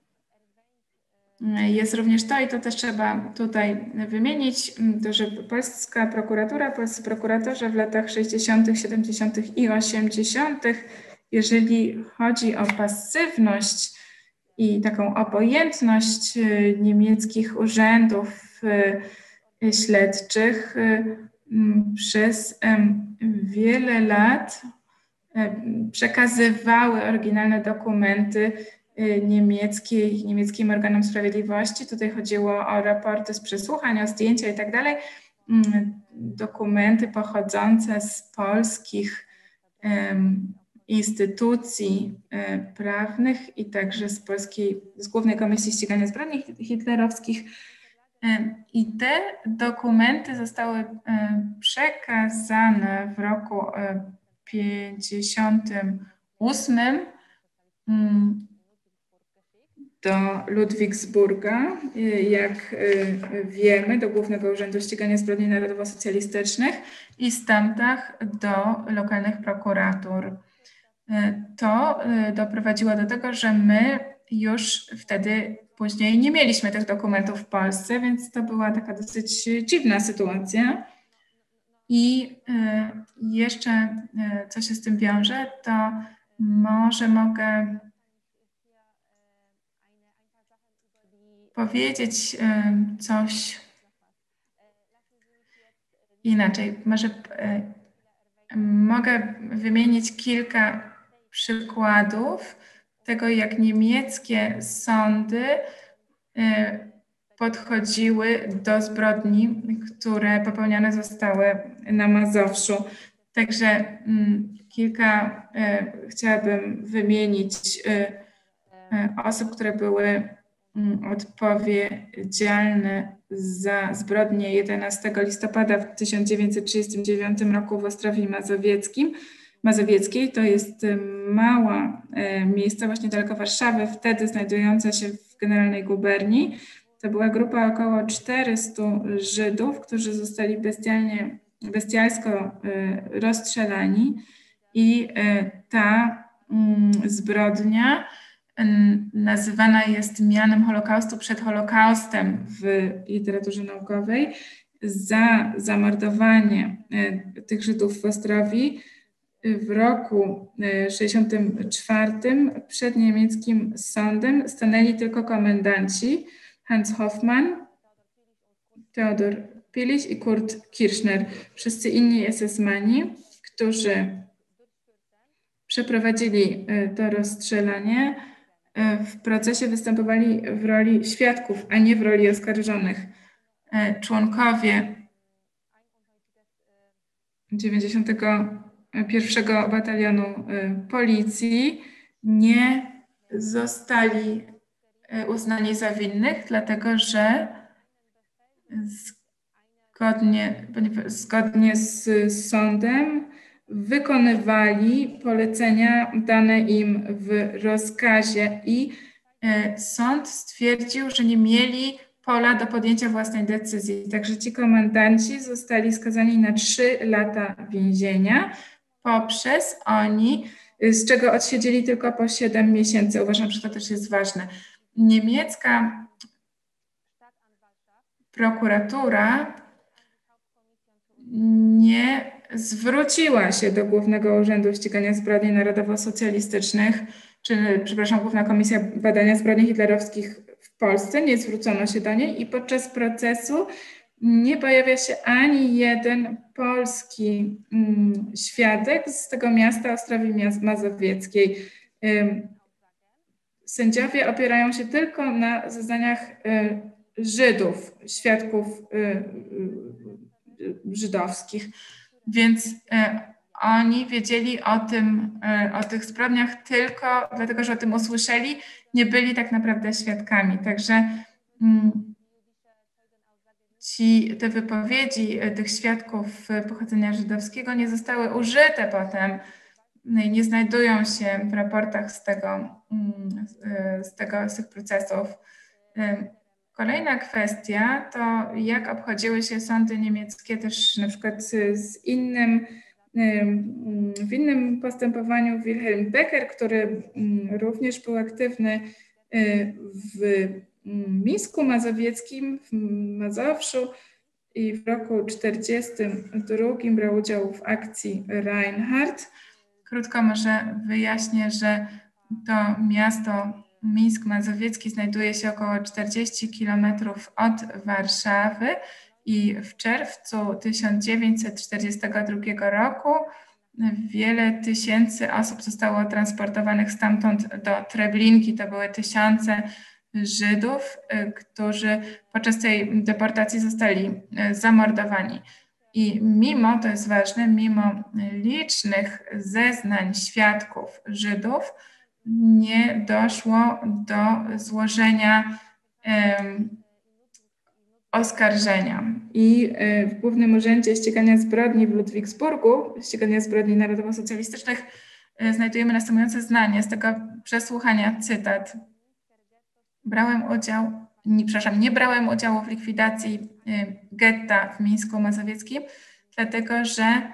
jest również to, i to też trzeba tutaj wymienić, to, że polska prokuratura, polscy prokuratorzy w latach 60., 70. i 80., jeżeli chodzi o pasywność i taką obojętność niemieckich urzędów śledczych, przez wiele lat przekazywały oryginalne dokumenty niemieckim organom sprawiedliwości. Tutaj chodziło o raporty z przesłuchań, o zdjęcia i tak dalej. Dokumenty pochodzące z polskich instytucji prawnych i także z Głównej Komisji Ścigania Zbrodni Hitlerowskich. I te dokumenty zostały przekazane w roku 1958 do Ludwigsburga, jak wiemy, do Głównego Urzędu Ścigania Zbrodni Narodowo-Socjalistycznych i stamtąd do lokalnych prokuratur. To doprowadziło do tego, że my już wtedy później nie mieliśmy tych dokumentów w Polsce, więc to była taka dosyć dziwna sytuacja. I jeszcze co się z tym wiąże, to może mogę powiedzieć coś inaczej. Może mogę wymienić kilka przykładów tego, jak niemieckie sądy podchodziły do zbrodni, które popełnione zostały na Mazowszu. Także chciałabym wymienić osób, które były odpowiedzialne za zbrodnię 11 listopada w 1939 roku w Ostrowi Mazowieckiej. To jest mała miejscowość niedaleko Warszawy, wtedy znajdująca się w Generalnej Guberni. To była grupa około 400 Żydów, którzy zostali bestialsko rozstrzelani i ta zbrodnia nazywana jest mianem Holokaustu przed Holokaustem w literaturze naukowej za zamordowanie tych Żydów w Ostrowi. W roku 1964 przed niemieckim sądem stanęli tylko komendanci Hans Hoffmann, Theodor Pilich i Kurt Kirchner. Wszyscy inni SS-mani, którzy przeprowadzili to rozstrzelanie, w procesie występowali w roli świadków, a nie w roli oskarżonych. Członkowie 91. Batalionu Policji nie zostali uznani za winnych, dlatego że zgodnie z sądem wykonywali polecenia dane im w rozkazie i sąd stwierdził, że nie mieli pola do podjęcia własnej decyzji. Także ci komendanci zostali skazani na 3 lata więzienia z czego odsiedzieli tylko po 7 miesięcy. Uważam, że to też jest ważne. Niemiecka prokuratura nie zwróciła się do Głównego Urzędu Ścigania Zbrodni Narodowo-Socjalistycznych, Główna Komisja Badania Zbrodni Hitlerowskich w Polsce, nie zwrócono się do niej i podczas procesu nie pojawia się ani jeden polski świadek z tego miasta Ostrowi Mazowieckiej. Sędziowie opierają się tylko na zeznaniach Żydów, świadków żydowskich, więc oni wiedzieli o tych zbrodniach tylko dlatego, że o tym usłyszeli, nie byli tak naprawdę świadkami. Także te wypowiedzi tych świadków pochodzenia żydowskiego nie zostały użyte potem, nie znajdują się w raportach z tych procesów. Kolejna kwestia to, jak obchodziły się sądy niemieckie też na przykład w innym postępowaniu Wilhelm Becker, który również był aktywny w Mińsku Mazowieckim, w Mazowszu i w roku 1942 brał udział w akcji Reinhardt. Krótko może wyjaśnię, że to miasto Mińsk Mazowiecki znajduje się około 40 kilometrów od Warszawy i w czerwcu 1942 roku wiele tysięcy osób zostało transportowanych stamtąd do Treblinki. To były tysiące Żydów, którzy podczas tej deportacji zostali zamordowani. I mimo, to jest ważne, mimo licznych zeznań świadków Żydów, nie doszło do złożenia oskarżenia. I w Głównym Urzędzie Ścigania Zbrodni w Ludwigsburgu, ścigania zbrodni narodowo-socjalistycznych, znajdujemy następujące zdanie z tego przesłuchania, cytat. Nie brałem udziału w likwidacji getta w Mińsku Mazowieckim, dlatego że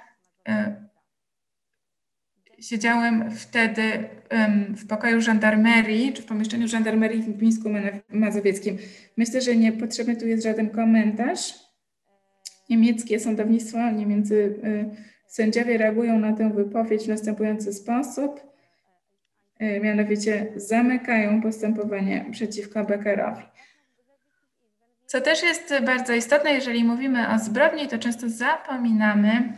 siedziałem wtedy w pokoju żandarmerii, czy w pomieszczeniu żandarmerii w Mińsku Mazowieckim. Myślę, że niepotrzebny tu jest żaden komentarz. Niemieckie sądownictwo, niemieccy sędziowie reagują na tę wypowiedź w następujący sposób. Mianowicie zamykają postępowanie przeciwko Beckerowi. Co też jest bardzo istotne, jeżeli mówimy o zbrodni, to często zapominamy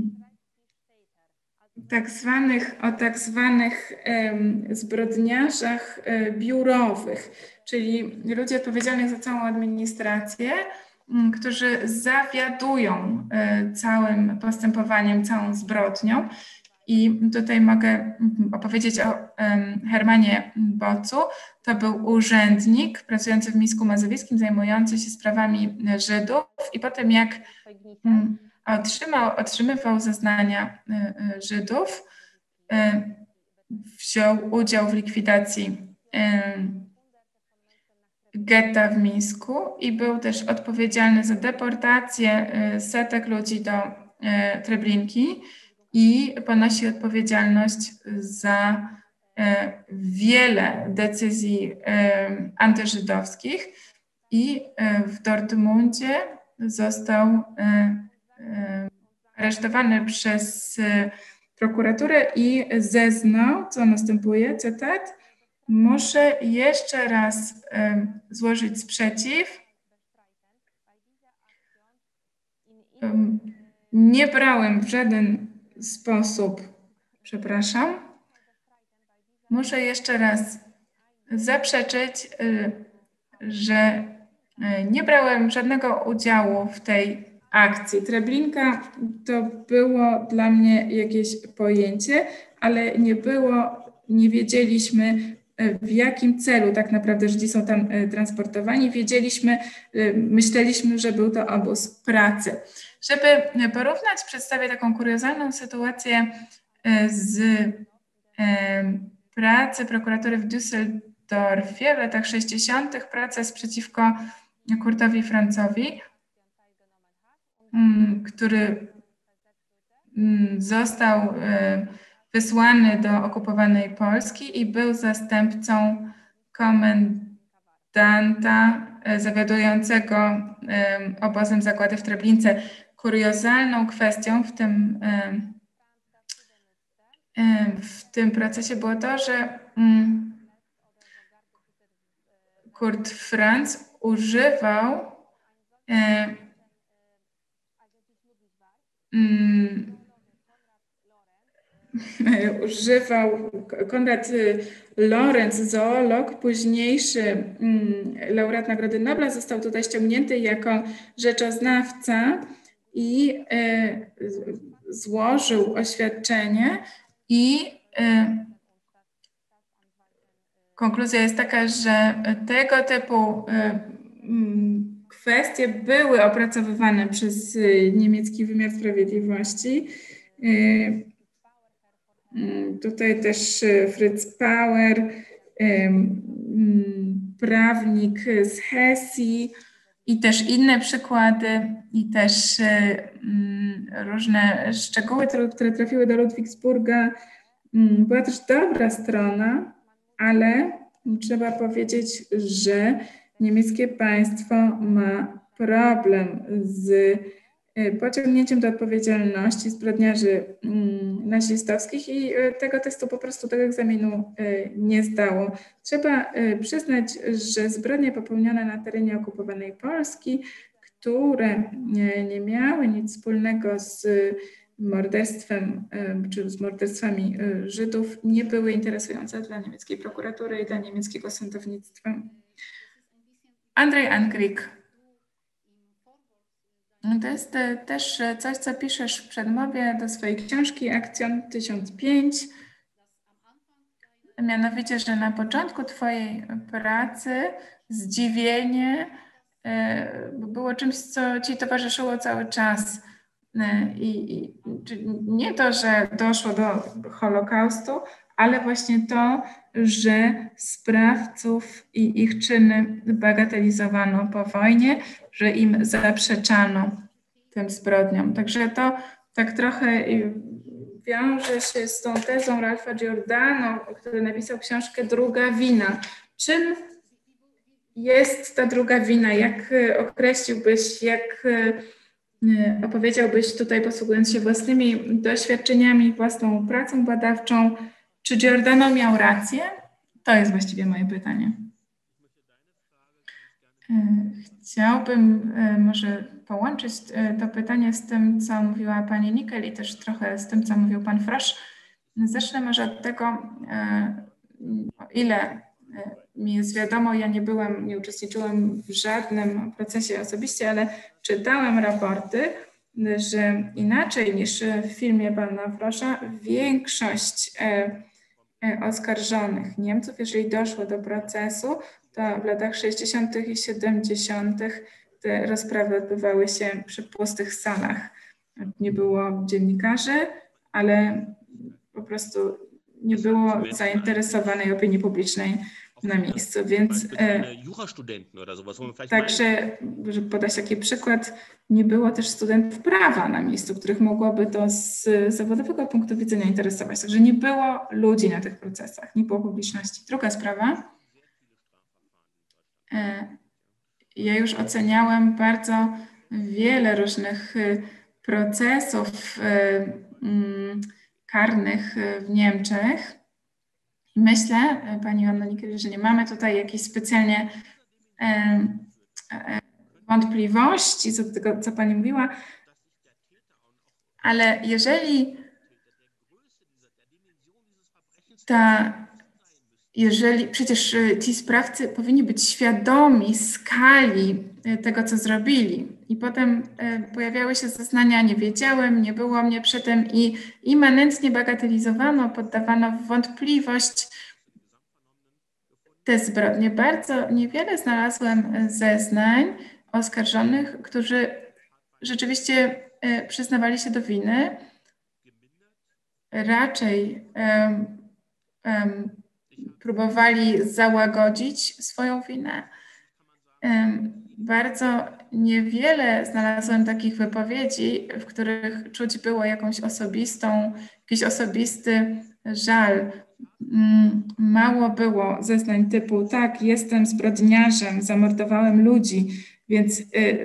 o tak zwanych zbrodniarzach biurowych, czyli ludzie odpowiedzialni za całą administrację, którzy zawiadują całym postępowaniem, całą zbrodnią. I tutaj mogę opowiedzieć o Hermanie Bocu. To był urzędnik pracujący w Mińsku Mazowieckim, zajmujący się sprawami Żydów i potem jak otrzymywał zeznania Żydów, wziął udział w likwidacji getta w Mińsku i był też odpowiedzialny za deportację setek ludzi do Treblinki i ponosi odpowiedzialność za wiele decyzji antyżydowskich i w Dortmundzie został aresztowany przez prokuraturę i zeznał, co następuje, cytat: muszę jeszcze raz złożyć sprzeciw. Nie brałem w żaden sposób, muszę jeszcze raz zaprzeczyć, że nie brałem żadnego udziału w tej akcji. Treblinka to było dla mnie jakieś pojęcie, ale nie wiedzieliśmy, w jakim celu tak naprawdę Żydzi są tam transportowani. Myśleliśmy, że był to obóz pracy. Żeby porównać, przedstawię taką kuriozalną sytuację z pracy prokuratury w Düsseldorfie w latach 60. Proces przeciwko Kurtowi Franzowi, który został wysłany do okupowanej Polski i był zastępcą komendanta zawiadującego obozem zagłady w Treblince. Kuriozalną kwestią w tym procesie było to, że Kurt Franz używał Konrad Lorenz, zoolog, późniejszy laureat Nagrody Nobla, został tutaj ściągnięty jako rzeczoznawca i złożył oświadczenie i konkluzja jest taka, że tego typu kwestie były opracowywane przez niemiecki wymiar sprawiedliwości. Tutaj też Fritz Bauer, prawnik z Hesji i też inne przykłady i też różne szczegóły, które trafiły do Ludwigsburga. Była też dobra strona, ale trzeba powiedzieć, że niemieckie państwo ma problem z pociągnięciem do odpowiedzialności zbrodniarzy nazistowskich i tego testu po prostu tego egzaminu nie zdało. Trzeba przyznać, że zbrodnie popełnione na terenie okupowanej Polski, które nie miały nic wspólnego z morderstwem czy z morderstwami Żydów, nie były interesujące dla niemieckiej prokuratury i dla niemieckiego sądownictwa. Andrzej Angrik. To jest też coś, co piszesz w przedmowie do swojej książki Aktion 1005. Mianowicie, że na początku twojej pracy zdziwienie było czymś, co ci towarzyszyło cały czas. I nie to, że doszło do Holokaustu, ale właśnie to, że sprawców i ich czyny bagatelizowano po wojnie, że im zaprzeczano tym zbrodniom. Także to tak trochę wiąże się z tą tezą Ralpha Giordano, który napisał książkę Druga wina. Czym jest ta druga wina? Jak określiłbyś, jak opowiedziałbyś tutaj, posługując się własnymi doświadczeniami, własną pracą badawczą, czy Giordano miał rację? To jest właściwie moje pytanie. Chciałbym może połączyć to pytanie z tym, co mówiła pani Nickel i też trochę z tym, co mówił pan Frosch. Zacznę może od tego, o ile mi jest wiadomo, ja nie uczestniczyłam w żadnym procesie osobiście, ale czytałem raporty, że inaczej niż w filmie pana Froscha, większość oskarżonych Niemców, jeżeli doszło do procesu, to w latach 60. i 70. te rozprawy odbywały się przy pustych salach. Nie było dziennikarzy, ale po prostu nie było zainteresowanej opinii publicznej na miejscu, więc także, żeby podać taki przykład, nie było też studentów prawa na miejscu, których mogłoby to z zawodowego punktu widzenia interesować. Także nie było ludzi na tych procesach, nie było publiczności. Druga sprawa. Ja już oceniałem bardzo wiele różnych procesów karnych w Niemczech. Myślę, pani Joanno Nickel, że nie mamy tutaj jakiejś specjalnie wątpliwości co do tego, co pani mówiła, ale jeżeli przecież ci sprawcy powinni być świadomi skali tego, co zrobili. I potem pojawiały się zeznania, nie wiedziałem, nie było mnie przy tym i immanentnie bagatelizowano, poddawano w wątpliwość te zbrodnie. Bardzo niewiele znalazłem zeznań oskarżonych, którzy rzeczywiście przyznawali się do winy. Raczej próbowali załagodzić swoją winę. Bardzo niewiele znalazłem takich wypowiedzi, w których czuć było jakiś osobisty żal. Mało było zeznań typu tak, jestem zbrodniarzem, zamordowałem ludzi, więc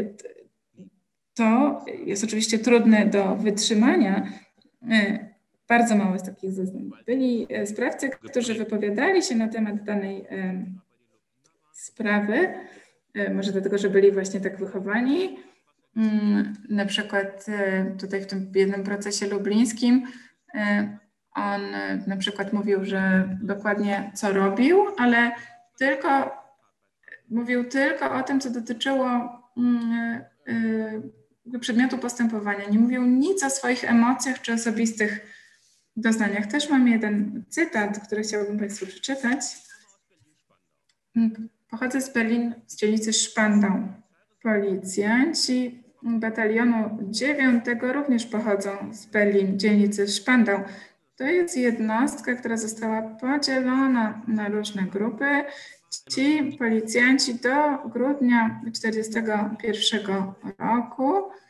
to jest oczywiście trudne do wytrzymania. Bardzo mało jest takich zeznań. Byli sprawcy, którzy wypowiadali się na temat danej sprawy, może dlatego, że byli właśnie tak wychowani. Na przykład tutaj w tym jednym procesie lublińskim on na przykład mówił, że dokładnie co robił, ale mówił tylko o tym, co dotyczyło przedmiotu postępowania. Nie mówił nic o swoich emocjach czy osobistych doznaniach. Też mam jeden cytat, który chciałabym Państwu przeczytać. Pochodzę z Berlin, z dzielnicy Spandau. Policjanci batalionu 9 również pochodzą z Berlin, dzielnicy Spandau. To jest jednostka, która została podzielona na różne grupy. Ci policjanci do grudnia 1941 roku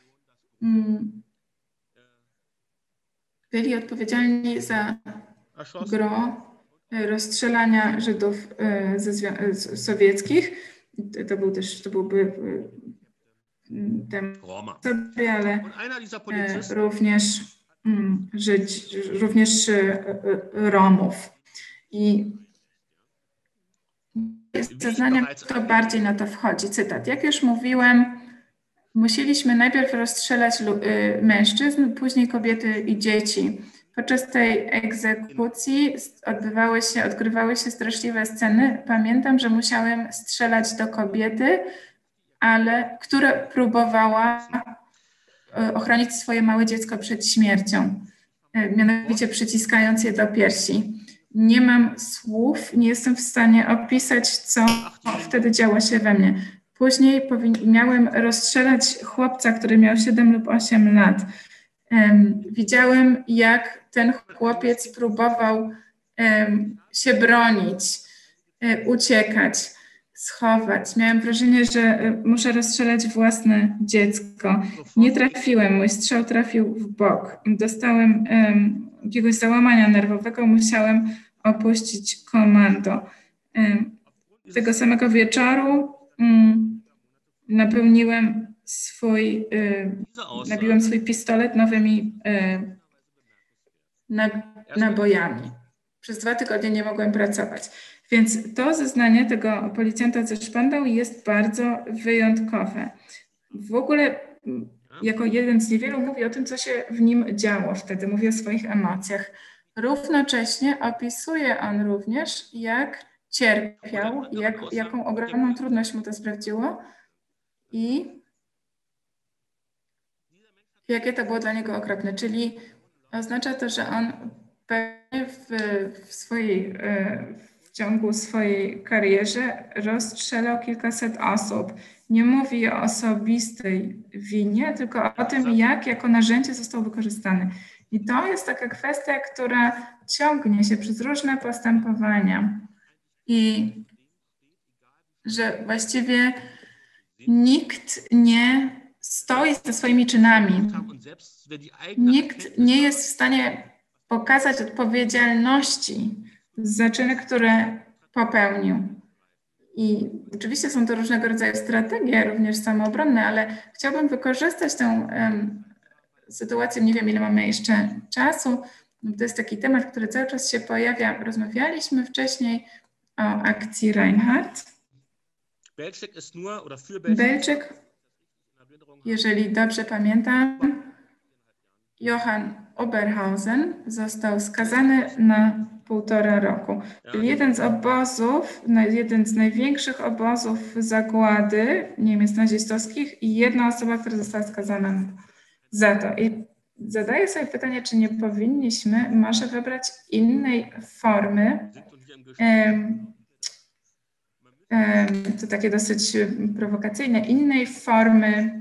byli odpowiedzialni za gro rozstrzelania Żydów sowieckich. To byłby temat, ale również Romów. I zeznania to bardziej na to wchodzi. Cytat. Jak już mówiłem, musieliśmy najpierw rozstrzelać mężczyzn, później kobiety i dzieci. Podczas tej egzekucji odgrywały się straszliwe sceny. Pamiętam, że musiałem strzelać do kobiety, która próbowała ochronić swoje małe dziecko przed śmiercią, mianowicie przyciskając je do piersi. Nie mam słów, nie jestem w stanie opisać, co wtedy działo się we mnie. Później miałem rozstrzelać chłopca, który miał 7 lub 8 lat. Widziałem, jak ten chłopiec próbował się bronić, uciekać, schować. Miałem wrażenie, że muszę rozstrzelać własne dziecko. Nie trafiłem, mój strzał trafił w bok. Dostałem jakiegoś załamania nerwowego, musiałem opuścić komando. Tego samego wieczoru nabiłem swój pistolet nowymi nabojami. Przez 2 tygodnie nie mogłem pracować. Więc to zeznanie tego policjanta ze Spandau jest bardzo wyjątkowe. W ogóle jako jeden z niewielu mówi o tym, co się w nim działo wtedy. Mówi o swoich emocjach. Równocześnie opisuje on również, jak cierpiał, jaką ogromną trudność mu to sprawiło i jakie to było dla niego okropne. Czyli oznacza to, że on pewnie w ciągu swojej karierze rozstrzelał kilkaset osób. Nie mówi o osobistej winie, tylko o tym, jak jako narzędzie został wykorzystany. I to jest taka kwestia, która ciągnie się przez różne postępowania. I że właściwie nikt nie stoi za swoimi czynami. Nikt nie jest w stanie pokazać odpowiedzialności za czyny, które popełnił. I oczywiście są to różnego rodzaju strategie, również samoobronne, ale chciałabym wykorzystać tę sytuację, nie wiem ile mamy jeszcze czasu, to jest taki temat, który cały czas się pojawia. Rozmawialiśmy wcześniej o akcji Reinhardt. Belczek, jeżeli dobrze pamiętam, Johann Oberhausen został skazany na 1,5 roku. Czyli jeden z największych obozów zagłady Niemiec nazistowskich i jedna osoba, która została skazana za to. I zadaję sobie pytanie, czy nie powinniśmy może wybrać innej formy, to takie dosyć prowokacyjne, innej formy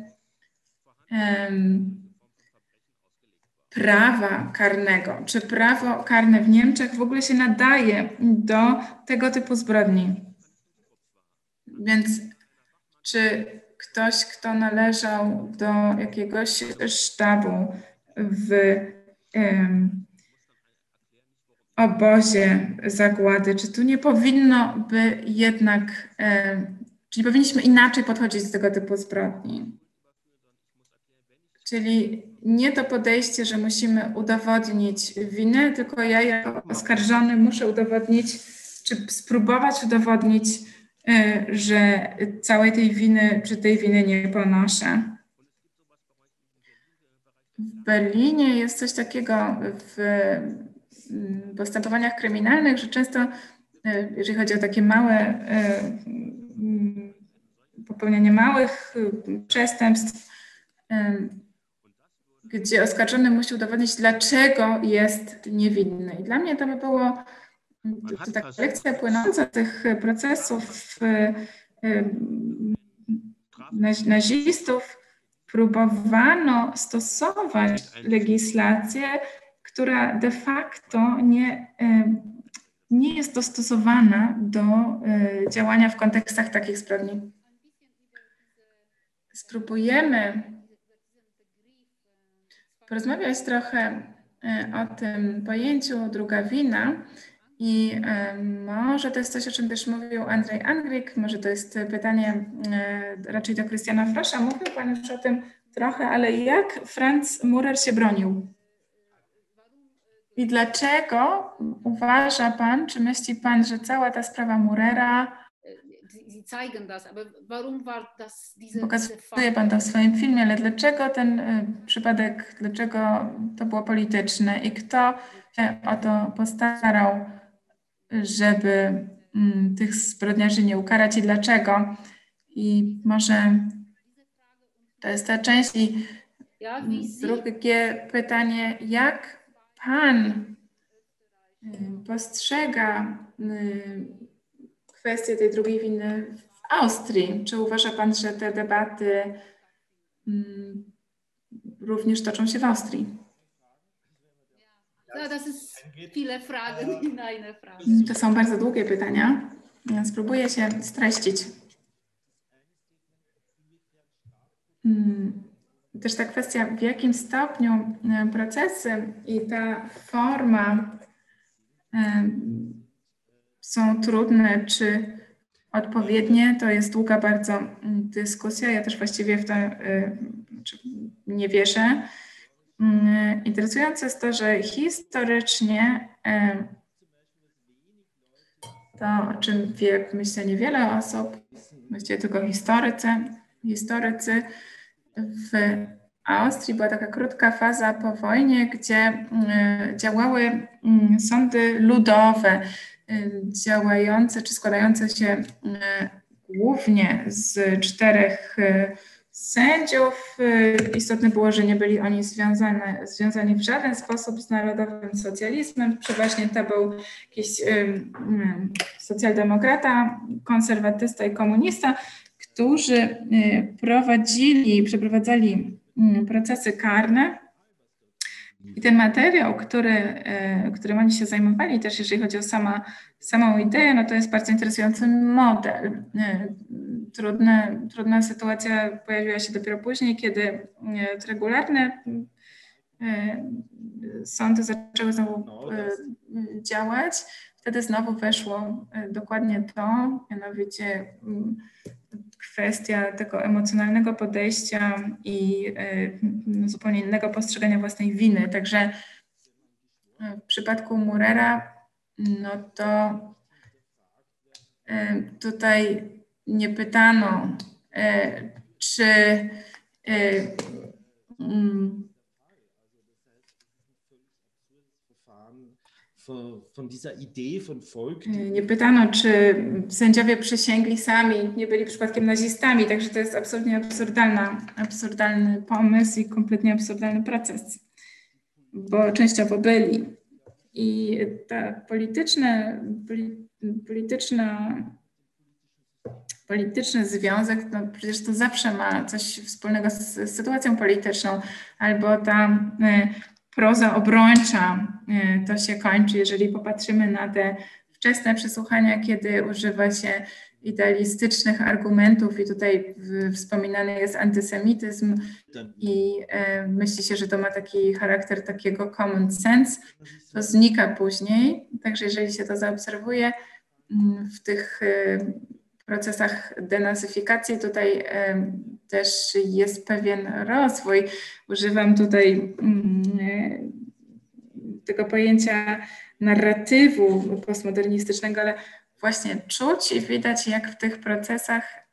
prawa karnego. Czy prawo karne w Niemczech w ogóle się nadaje do tego typu zbrodni? Więc czy ktoś, kto należał do jakiegoś sztabu w obozie zagłady, czy tu nie powinno by jednak, czy nie powinniśmy inaczej podchodzić do tego typu zbrodni? Czyli nie to podejście, że musimy udowodnić winę, tylko ja jako oskarżony muszę udowodnić, czy spróbować udowodnić, że całej tej winy, czy tej winy nie ponoszę. W Berlinie jest coś takiego w postępowaniach kryminalnych, że często, jeżeli chodzi o takie małe, popełnianie małych przestępstw, gdzie oskarżony musi udowodnić, dlaczego jest niewinny. I dla mnie to by było to taka lekcja płynąca z tych procesów nazistów, próbowano stosować legislację, która de facto nie jest dostosowana do działania w kontekstach takich zbrodni. Spróbujemy porozmawiać trochę o tym pojęciu druga wina i może to jest coś, o czym też mówił Andrzej Angrik, może to jest pytanie raczej do Krystiana Froscha. Mówił Pan już o tym trochę, ale jak Franz Murer się bronił? I dlaczego uważa Pan, czy myśli Pan, że cała ta sprawa Murera, pokazuje Pan to w swoim filmie, ale dlaczego ten przypadek, dlaczego to było polityczne i kto się o to postarał, żeby tych zbrodniarzy nie ukarać i dlaczego? I może to jest ta część. I drugie pytanie, jak Pan postrzega kwestię tej drugiej winy w Austrii? Czy uważa Pan, że te debaty również toczą się w Austrii? To są bardzo długie pytania. Spróbuję się streścić. Też ta kwestia, w jakim stopniu procesy i ta forma są trudne, czy odpowiednie, to jest długa bardzo dyskusja. Ja też właściwie w to nie wierzę. Interesujące jest to, że historycznie to, o czym wie, myślę, niewiele osób, właściwie tylko historycy, w Austrii była taka krótka faza po wojnie, gdzie działały sądy ludowe, działające czy składające się głównie z 4 sędziów. Istotne było, że nie byli oni związani w żaden sposób z narodowym socjalizmem. Przeważnie to był jakiś socjaldemokrata, konserwatysta i komunista, którzy przeprowadzali procesy karne. I ten materiał, którym oni się zajmowali, też jeżeli chodzi o samą ideę, no to jest bardzo interesujący model. Trudna sytuacja pojawiła się dopiero później, kiedy regularne sądy zaczęły znowu działać. Wtedy znowu weszło dokładnie to, mianowicie kwestia tego emocjonalnego podejścia i zupełnie innego postrzegania własnej winy. Także w przypadku Murera, no to tutaj nie pytano, czy nie pytano, czy sędziowie przysięgli sami nie byli przypadkiem nazistami, także to jest absolutnie absurdalny pomysł i kompletnie absurdalny proces, bo częściowo byli. I ta polityczny związek, no przecież to zawsze ma coś wspólnego z sytuacją polityczną, albo ta proza obrończa, to się kończy, jeżeli popatrzymy na te wczesne przesłuchania, kiedy używa się idealistycznych argumentów i tutaj wspominany jest antysemityzm i myśli się, że to ma taki charakter takiego common sense, to znika później. Także jeżeli się to zaobserwuje w tych procesach denazyfikacji, tutaj też jest pewien rozwój. Używam tutaj tego pojęcia narratywu postmodernistycznego, ale właśnie czuć i widać, jak w tych procesach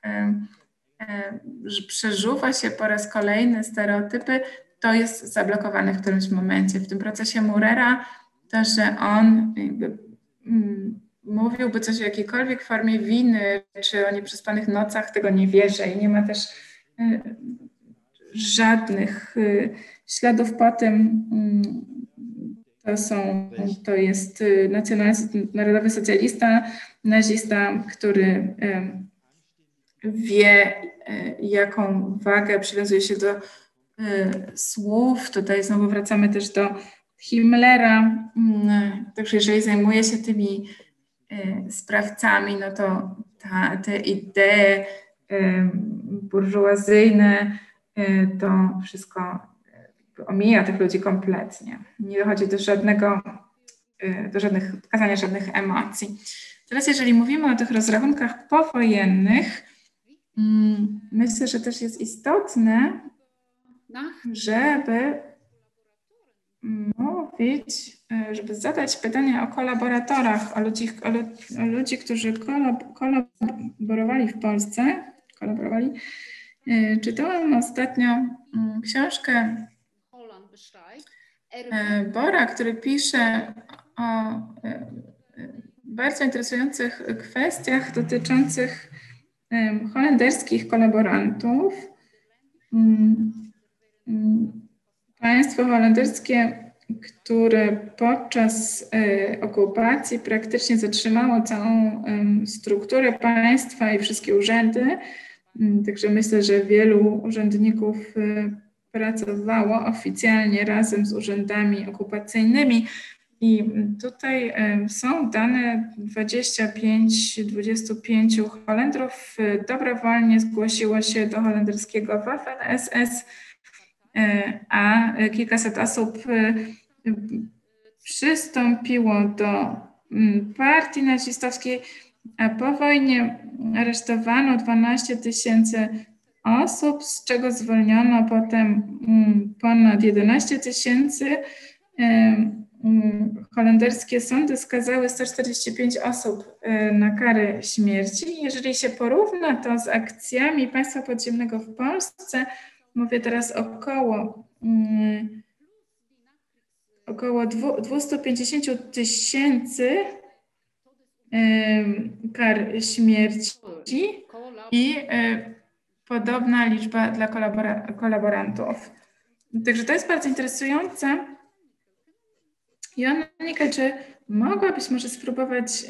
przeżuwa się po raz kolejny stereotypy, to jest zablokowane w którymś momencie. W tym procesie Murera to, że on mówiłby coś o jakiejkolwiek formie winy, czy o nieprzespanych nocach, tego nie wierzę i nie ma też żadnych śladów po tym, to jest narodowy socjalista, nazista, który wie, jaką wagę przywiązuje się do słów. Tutaj znowu wracamy też do Himmlera. Także jeżeli zajmuje się tymi sprawcami, no to te idee burżuazyjne, to wszystko omija tych ludzi kompletnie. Nie dochodzi do żadnych pokazania żadnych emocji. Teraz jeżeli mówimy o tych rozrachunkach powojennych, myślę, że też jest istotne, żeby mówić, żeby zadać pytanie o kolaboratorach, o ludzi, którzy kolaborowali w Polsce. Czytałam ostatnio książkę Bora, który pisze o bardzo interesujących kwestiach dotyczących holenderskich kolaborantów. Państwo holenderskie, które podczas okupacji praktycznie zatrzymało całą strukturę państwa i wszystkie urzędy. Także myślę, że wielu urzędników pracowało oficjalnie razem z urzędami okupacyjnymi. I tutaj są dane 25 Holendrów dobrowolnie zgłosiło się do holenderskiego Waffen-SS, a kilkaset osób przystąpiło do partii nazistowskiej, a po wojnie aresztowano 12 000 osób, z czego zwolniono potem ponad 11 000. Holenderskie sądy skazały 145 osób na karę śmierci. Jeżeli się porówna to z akcjami państwa podziemnego w Polsce, mówię teraz około 250 000 kar śmierci i podobna liczba dla kolaborantów. Także to jest bardzo interesujące. Joannika, czy mogłabyś może spróbować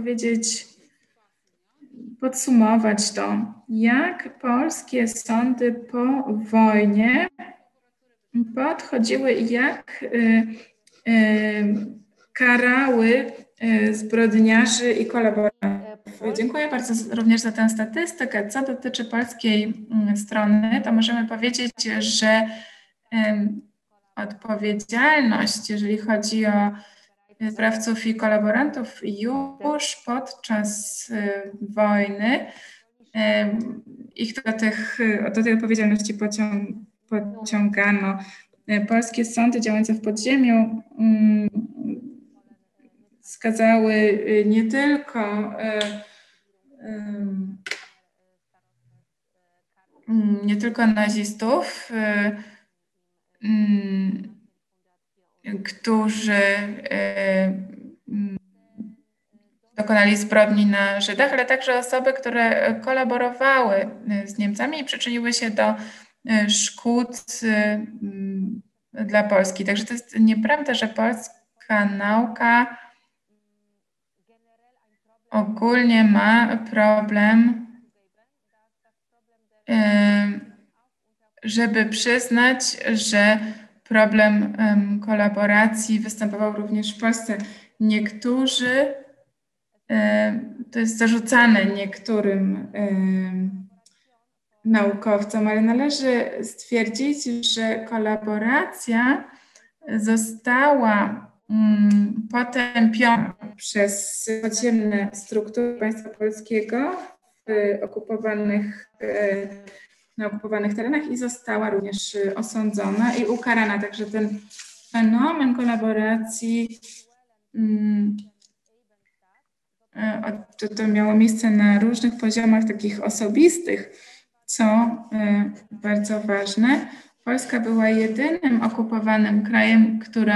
podsumować to, jak polskie sądy po wojnie podchodziły i jak karały zbrodniarzy i kolaborantów? Dziękuję bardzo również za tę statystykę. Co dotyczy polskiej strony, to możemy powiedzieć, że odpowiedzialność, jeżeli chodzi o sprawców i kolaborantów, już podczas wojny ich do tej odpowiedzialności pociągano. Polskie sądy działające w podziemiu skazały nie tylko nazistów, którzy dokonali zbrodni na Żydach, ale także osoby, które kolaborowały z Niemcami i przyczyniły się do szkód dla Polski. Także to jest nieprawda, że polska nauka ogólnie ma problem, żeby przyznać, że problem kolaboracji występował również w Polsce. To jest zarzucane niektórym naukowcom, ale należy stwierdzić, że kolaboracja została potępiona przez podziemne struktury państwa polskiego na okupowanych terenach i została również osądzona i ukarana. Także ten fenomen kolaboracji to miało miejsce na różnych poziomach takich osobistych, co bardzo ważne. Polska była jedynym okupowanym krajem,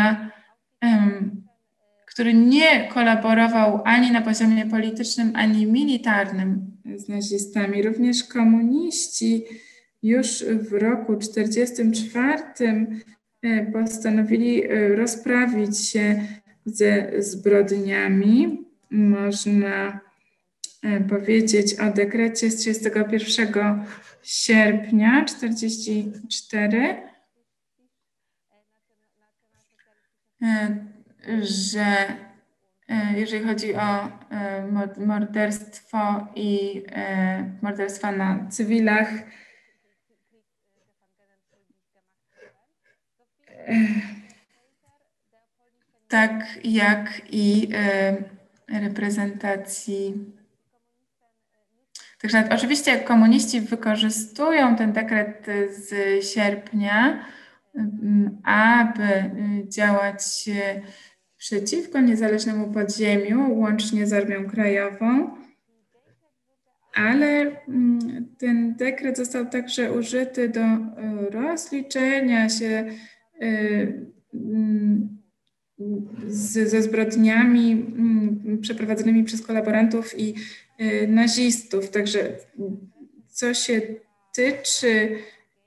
który nie kolaborował ani na poziomie politycznym, ani militarnym z nazistami. Również komuniści już w roku 1944 postanowili rozprawić się ze zbrodniami. Można powiedzieć o dekrecie z 31 sierpnia 1944, że jeżeli chodzi o morderstwo i morderstwa na cywilach, tak jak i reprezentacji. Także oczywiście komuniści wykorzystują ten dekret z sierpnia, aby działać przeciwko niezależnemu podziemiu, łącznie z Armią Krajową, ale ten dekret został także użyty do rozliczenia się ze zbrodniami przeprowadzonymi przez kolaborantów i nazistów. Także co się tyczy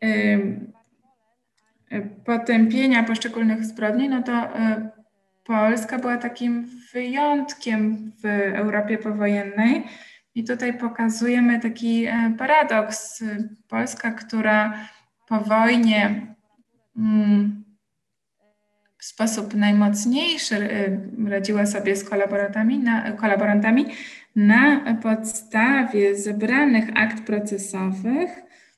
potępienia poszczególnych zbrodni, no to Polska była takim wyjątkiem w Europie powojennej i tutaj pokazujemy taki paradoks. Polska, która po wojnie w sposób najmocniejszy radziła sobie z kolaborantami na podstawie zebranych akt procesowych,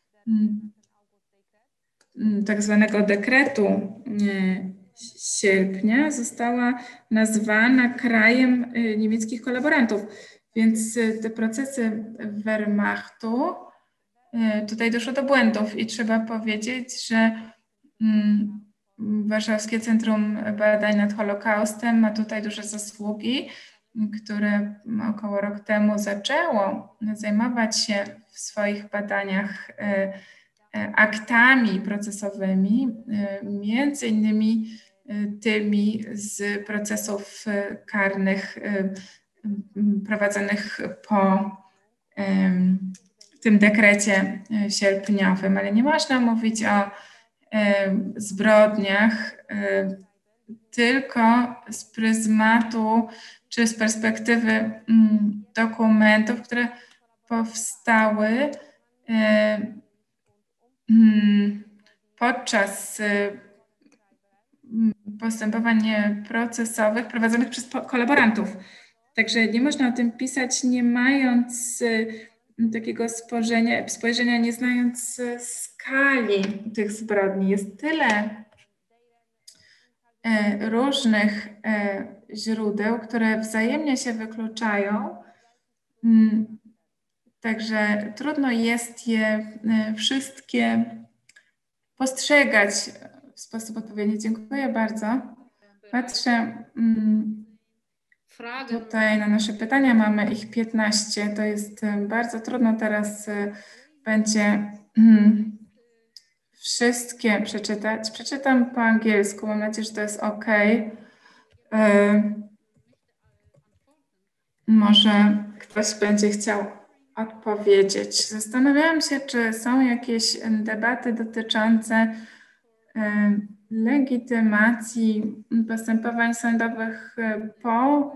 tak zwanego dekretu sierpnia, została nazwana krajem niemieckich kolaborantów. Więc te procesy Wehrmachtu, tutaj doszło do błędów i trzeba powiedzieć, że Warszawskie Centrum Badań nad Holokaustem ma tutaj duże zasługi, które około rok temu zaczęło zajmować się w swoich badaniach aktami procesowymi, między innymi tymi z procesów karnych prowadzonych po tym dekrecie sierpniowym, ale nie można mówić o zbrodniach tylko z pryzmatu czy z perspektywy dokumentów, które powstały podczas postępowań procesowych prowadzonych przez kolaborantów. Także nie można o tym pisać, nie mając takiego spojrzenia, nie znając skali tych zbrodni. Jest tyle różnych źródeł, które wzajemnie się wykluczają, także trudno jest je wszystkie postrzegać w sposób odpowiedni. Dziękuję bardzo. Patrzę tutaj na nasze pytania, mamy ich 15, to jest bardzo trudno teraz będzie wszystkie przeczytać. Przeczytam po angielsku, mam nadzieję, że to jest ok. Może ktoś będzie chciał odpowiedzieć. Zastanawiałam się, czy są jakieś debaty dotyczące legitymacji postępowań sądowych po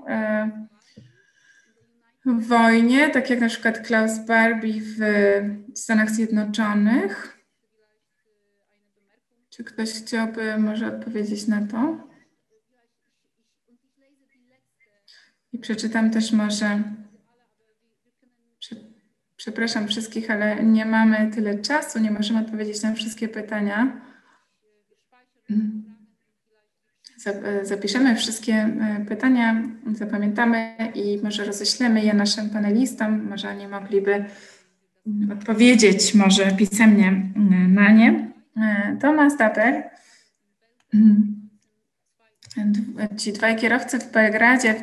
wojnie, tak jak na przykład Klaus Barbie w Stanach Zjednoczonych. Czy ktoś chciałby może odpowiedzieć na to? I przeczytam też może, przepraszam wszystkich, ale nie mamy tyle czasu, nie możemy odpowiedzieć na wszystkie pytania. Zapiszemy wszystkie pytania, zapamiętamy i może roześlemy je naszym panelistom, może oni mogliby odpowiedzieć może pisemnie na nie. Thomas Dapper, ci dwaj kierowcy w Belgradzie w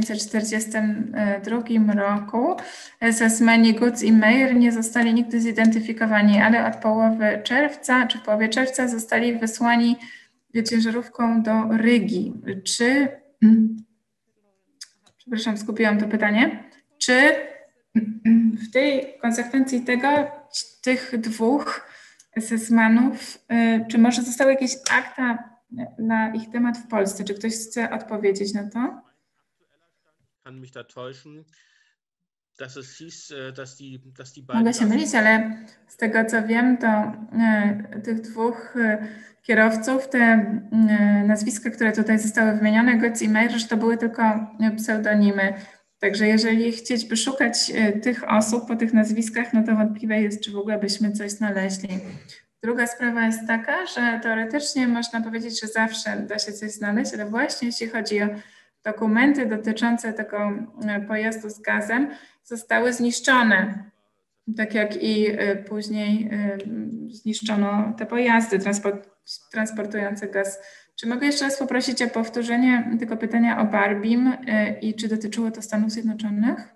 1942 roku, SS-meni Goods i Meyer, nie zostali nigdy zidentyfikowani, ale od połowy czerwca, czy w połowie czerwca zostali wysłani ciężarówką do Rygi. Czy, przepraszam, skupiłam to pytanie, czy w tej konsekwencji tego tych dwóch SS-manów. Czy może zostały jakieś akta na ich temat w Polsce? Czy ktoś chce odpowiedzieć na to? Kann mich da täuschen, dass es hieß, dass die Mogę się mylić, ale z tego co wiem, to tych dwóch kierowców, te nazwiska, które tutaj zostały wymienione, Götz i Meyrisch, to były tylko pseudonimy. Także jeżeli chcieliby szukać tych osób po tych nazwiskach, no to wątpliwe jest, czy w ogóle byśmy coś znaleźli. Druga sprawa jest taka, że teoretycznie można powiedzieć, że zawsze da się coś znaleźć, ale właśnie jeśli chodzi o dokumenty dotyczące tego pojazdu z gazem, zostały zniszczone. Tak jak i później zniszczono te pojazdy transportujące gaz. Czy mogę jeszcze raz poprosić o powtórzenie tego pytania o Barbim i czy dotyczyło to Stanów Zjednoczonych?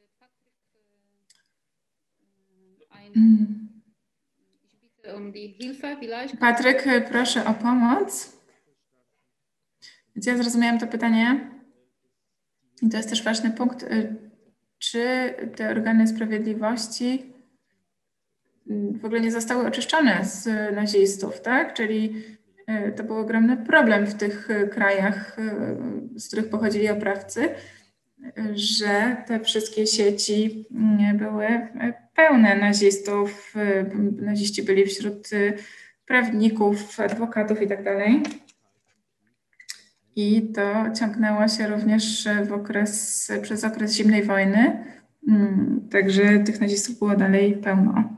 Patryk, proszę o pomoc. Więc ja zrozumiałam to pytanie i to jest też ważny punkt. Czy te organy sprawiedliwości w ogóle nie zostały oczyszczone z nazistów, tak? Czyli to był ogromny problem w tych krajach, z których pochodzili oprawcy, że te wszystkie sieci były pełne nazistów. Naziści byli wśród prawników, adwokatów i tak dalej. I to ciągnęło się również przez okres zimnej wojny. Także tych nazistów było dalej pełno.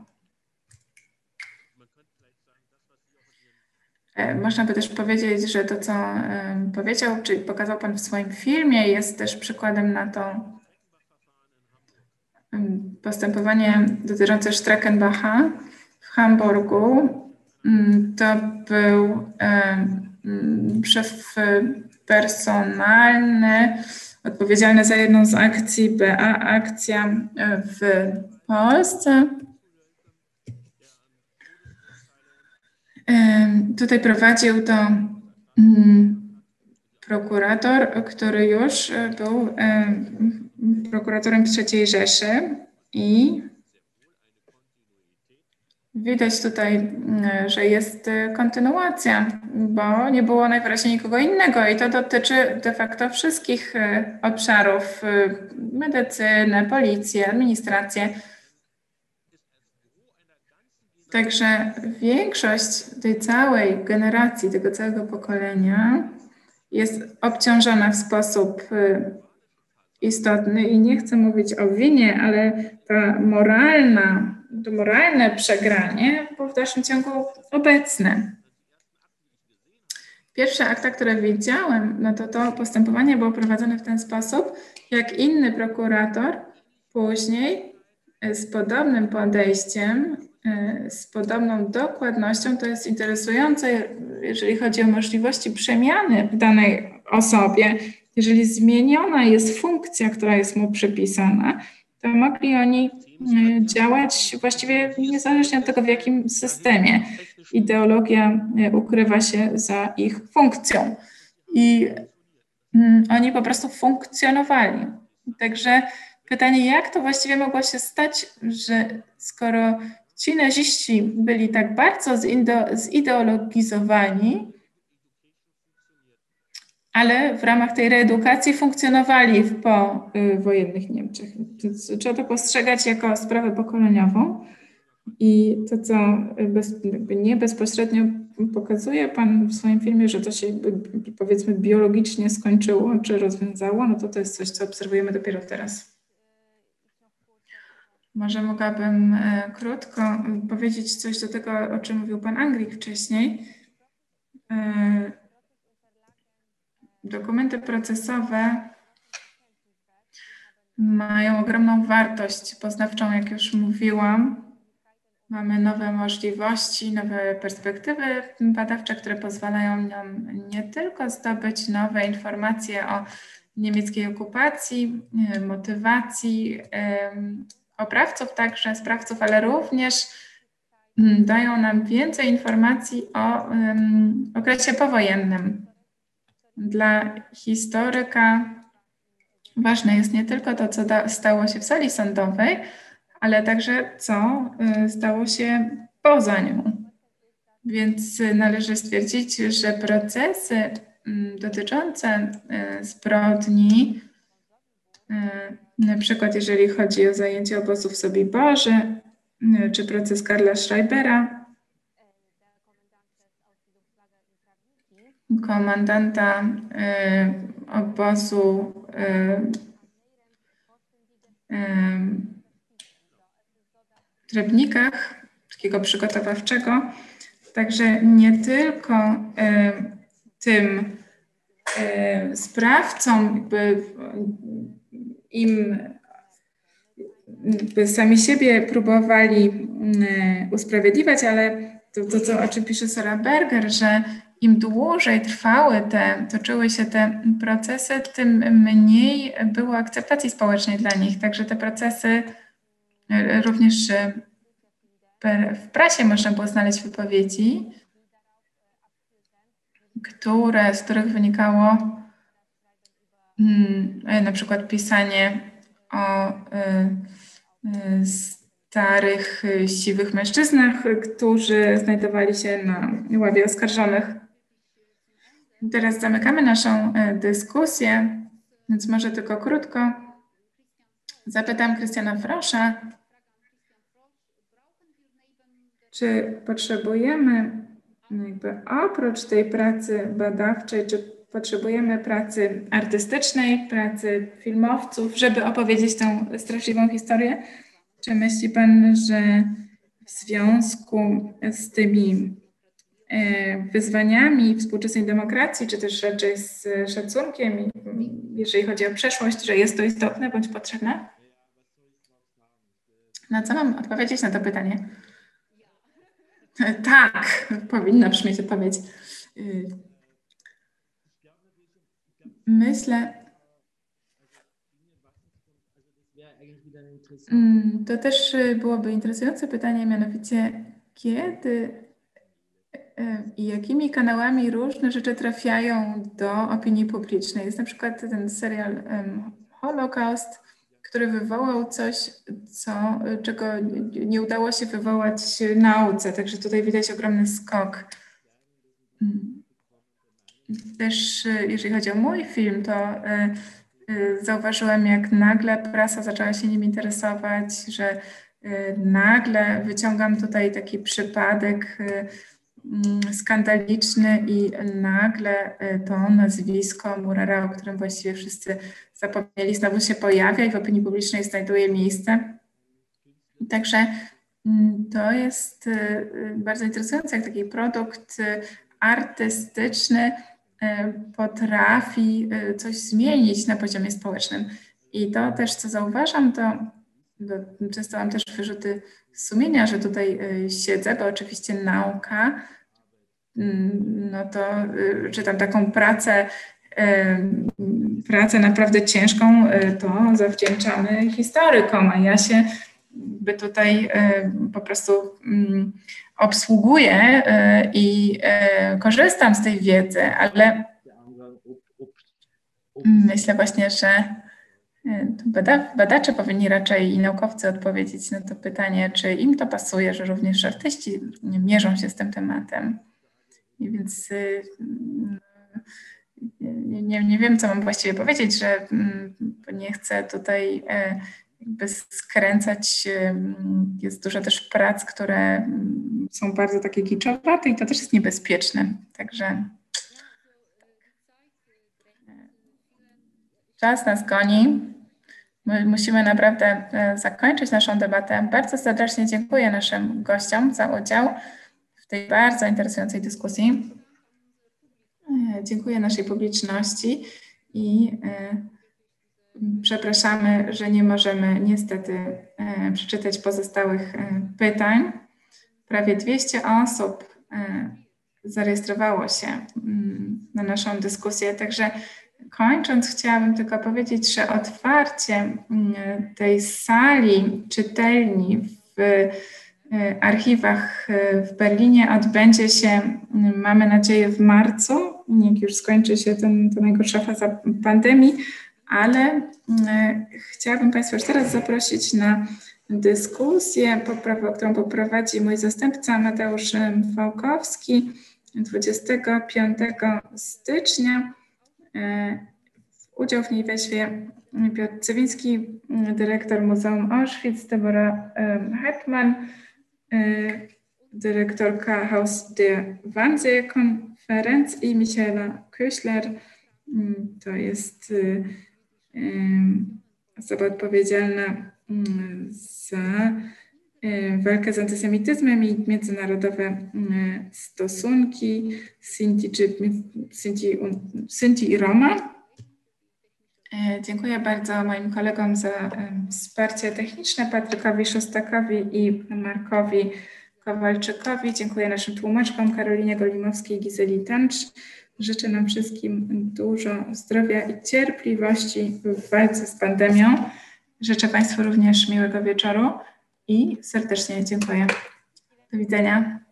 Można by też powiedzieć, że to, co powiedział, czyli pokazał Pan w swoim filmie, jest też przykładem na to postępowanie dotyczące Streckenbacha w Hamburgu. To był szef personalny odpowiedzialny za jedną z akcji, BA akcja w Polsce. Tutaj prowadził to prokurator, który już był prokuratorem w III Rzeszy i widać tutaj, że jest kontynuacja, bo nie było najwyraźniej nikogo innego i to dotyczy de facto wszystkich obszarów, medycynę, policję, administrację. Także większość tej całej generacji, tego całego pokolenia jest obciążona w sposób istotny i nie chcę mówić o winie, ale to moralne przegranie było w dalszym ciągu obecne. Pierwsze akta, które widziałem, no to postępowanie było prowadzone w ten sposób, jak inny prokurator później z podobnym podejściem, z podobną dokładnością, to jest interesujące, jeżeli chodzi o możliwości przemiany w danej osobie, jeżeli zmieniona jest funkcja, która jest mu przypisana, to mogli oni działać właściwie niezależnie od tego, w jakim systemie. Ideologia ukrywa się za ich funkcją. I oni po prostu funkcjonowali. Także pytanie, jak to właściwie mogło się stać, że skoro ci naziści byli tak bardzo zideologizowani, ale w ramach tej reedukacji funkcjonowali w powojennych Niemczech. Trzeba to postrzegać jako sprawę pokoleniową i to, co nie bezpośrednio pokazuje Pan w swoim filmie, że to się powiedzmy biologicznie skończyło czy rozwiązało, no to jest coś, co obserwujemy dopiero teraz. Może mogłabym krótko powiedzieć coś do tego, o czym mówił Pan Anglik wcześniej. Dokumenty procesowe mają ogromną wartość poznawczą, jak już mówiłam. Mamy nowe możliwości, nowe perspektywy badawcze, które pozwalają nam nie tylko zdobyć nowe informacje o niemieckiej okupacji, motywacji oprawców, także sprawców, ale również dają nam więcej informacji o okresie powojennym. Dla historyka ważne jest nie tylko to, co stało się w sali sądowej, ale także co stało się poza nią. Więc należy stwierdzić, że procesy dotyczące zbrodni, na przykład jeżeli chodzi o zajęcie obozów w Sobiborze, czy proces Karla Schreibera, komandanta obozu w Trebnikach, takiego przygotowawczego. Także nie tylko tym sprawcom, jakby sami siebie próbowali usprawiedliwiać, ale to co, o czym pisze Sara Berger, że im dłużej toczyły się te procesy, tym mniej było akceptacji społecznej dla nich. Także te procesy również w prasie można było znaleźć wypowiedzi, z których wynikało na przykład pisanie o starych, siwych mężczyznach, którzy znajdowali się na ławie oskarżonych. Teraz zamykamy naszą dyskusję, więc może tylko krótko zapytam Christiana Froscha, czy potrzebujemy jakby oprócz tej pracy badawczej, czy potrzebujemy pracy artystycznej, pracy filmowców, żeby opowiedzieć tę straszliwą historię? Czy myśli Pan, że w związku z tymi wyzwaniami współczesnej demokracji, czy też raczej z szacunkiem, jeżeli chodzi o przeszłość, że jest to istotne bądź potrzebne? Na co mam odpowiedzieć na to pytanie? Tak, powinna brzmieć odpowiedź. Myślę, to też byłoby interesujące pytanie, mianowicie kiedy i jakimi kanałami różne rzeczy trafiają do opinii publicznej. Jest na przykład ten serial Holocaust, który wywołał coś, czego nie udało się wywołać nauce. Także tutaj widać ogromny skok. Też jeżeli chodzi o mój film, to zauważyłam, jak nagle prasa zaczęła się nim interesować, że nagle wyciągam tutaj taki przypadek skandaliczny i nagle to nazwisko Murara, o którym właściwie wszyscy zapomnieli, znowu się pojawia i w opinii publicznej znajduje miejsce. Także to jest bardzo interesujące, jak taki produkt artystyczny potrafi coś zmienić na poziomie społecznym. I to też, co zauważam, to często mam też wyrzuty sumienia, że tutaj siedzę, bo oczywiście nauka, no to czytam taką pracę naprawdę ciężką, to zawdzięczamy historykom, a ja się tutaj po prostu obsługuję i korzystam z tej wiedzy, ale myślę właśnie, że badacze powinni raczej i naukowcy odpowiedzieć na to pytanie, czy im to pasuje, że również artyści mierzą się z tym tematem. I więc nie wiem, co mam właściwie powiedzieć, że nie chcę tutaj jakby skręcać. Jest dużo też prac, które są bardzo takie kiczowate i to też jest niebezpieczne. Także czas nas goni. My musimy naprawdę zakończyć naszą debatę. Bardzo serdecznie dziękuję naszym gościom za udział w tej bardzo interesującej dyskusji. Dziękuję naszej publiczności i przepraszamy, że nie możemy niestety przeczytać pozostałych pytań. Prawie 200 osób zarejestrowało się na naszą dyskusję, także kończąc chciałabym tylko powiedzieć, że otwarcie tej sali czytelni w archiwach w Berlinie odbędzie się, mamy nadzieję, w marcu, jak już skończy się ta najgorsza faza pandemii, ale chciałabym Państwa już teraz zaprosić na dyskusję, którą poprowadzi mój zastępca Mateusz Fałkowski 25 stycznia. Udział w niej weźmie Piotr Cywiński, dyrektor Muzeum Auschwitz, Deborah Hetman, dyrektorka Haus der Wannsee-Konferenz i Michaela Köchler. To jest osoba odpowiedzialna za walkę z antysemityzmem i międzynarodowe stosunki Sinti i Roma. Dziękuję bardzo moim kolegom za wsparcie techniczne, Patrykowi Szostakowi i Markowi Kowalczykowi. Dziękuję naszym tłumaczkom Karolinie Golimowskiej i Gizeli Tancz. Życzę nam wszystkim dużo zdrowia i cierpliwości w walce z pandemią. Życzę Państwu również miłego wieczoru i serdecznie dziękuję. Do widzenia.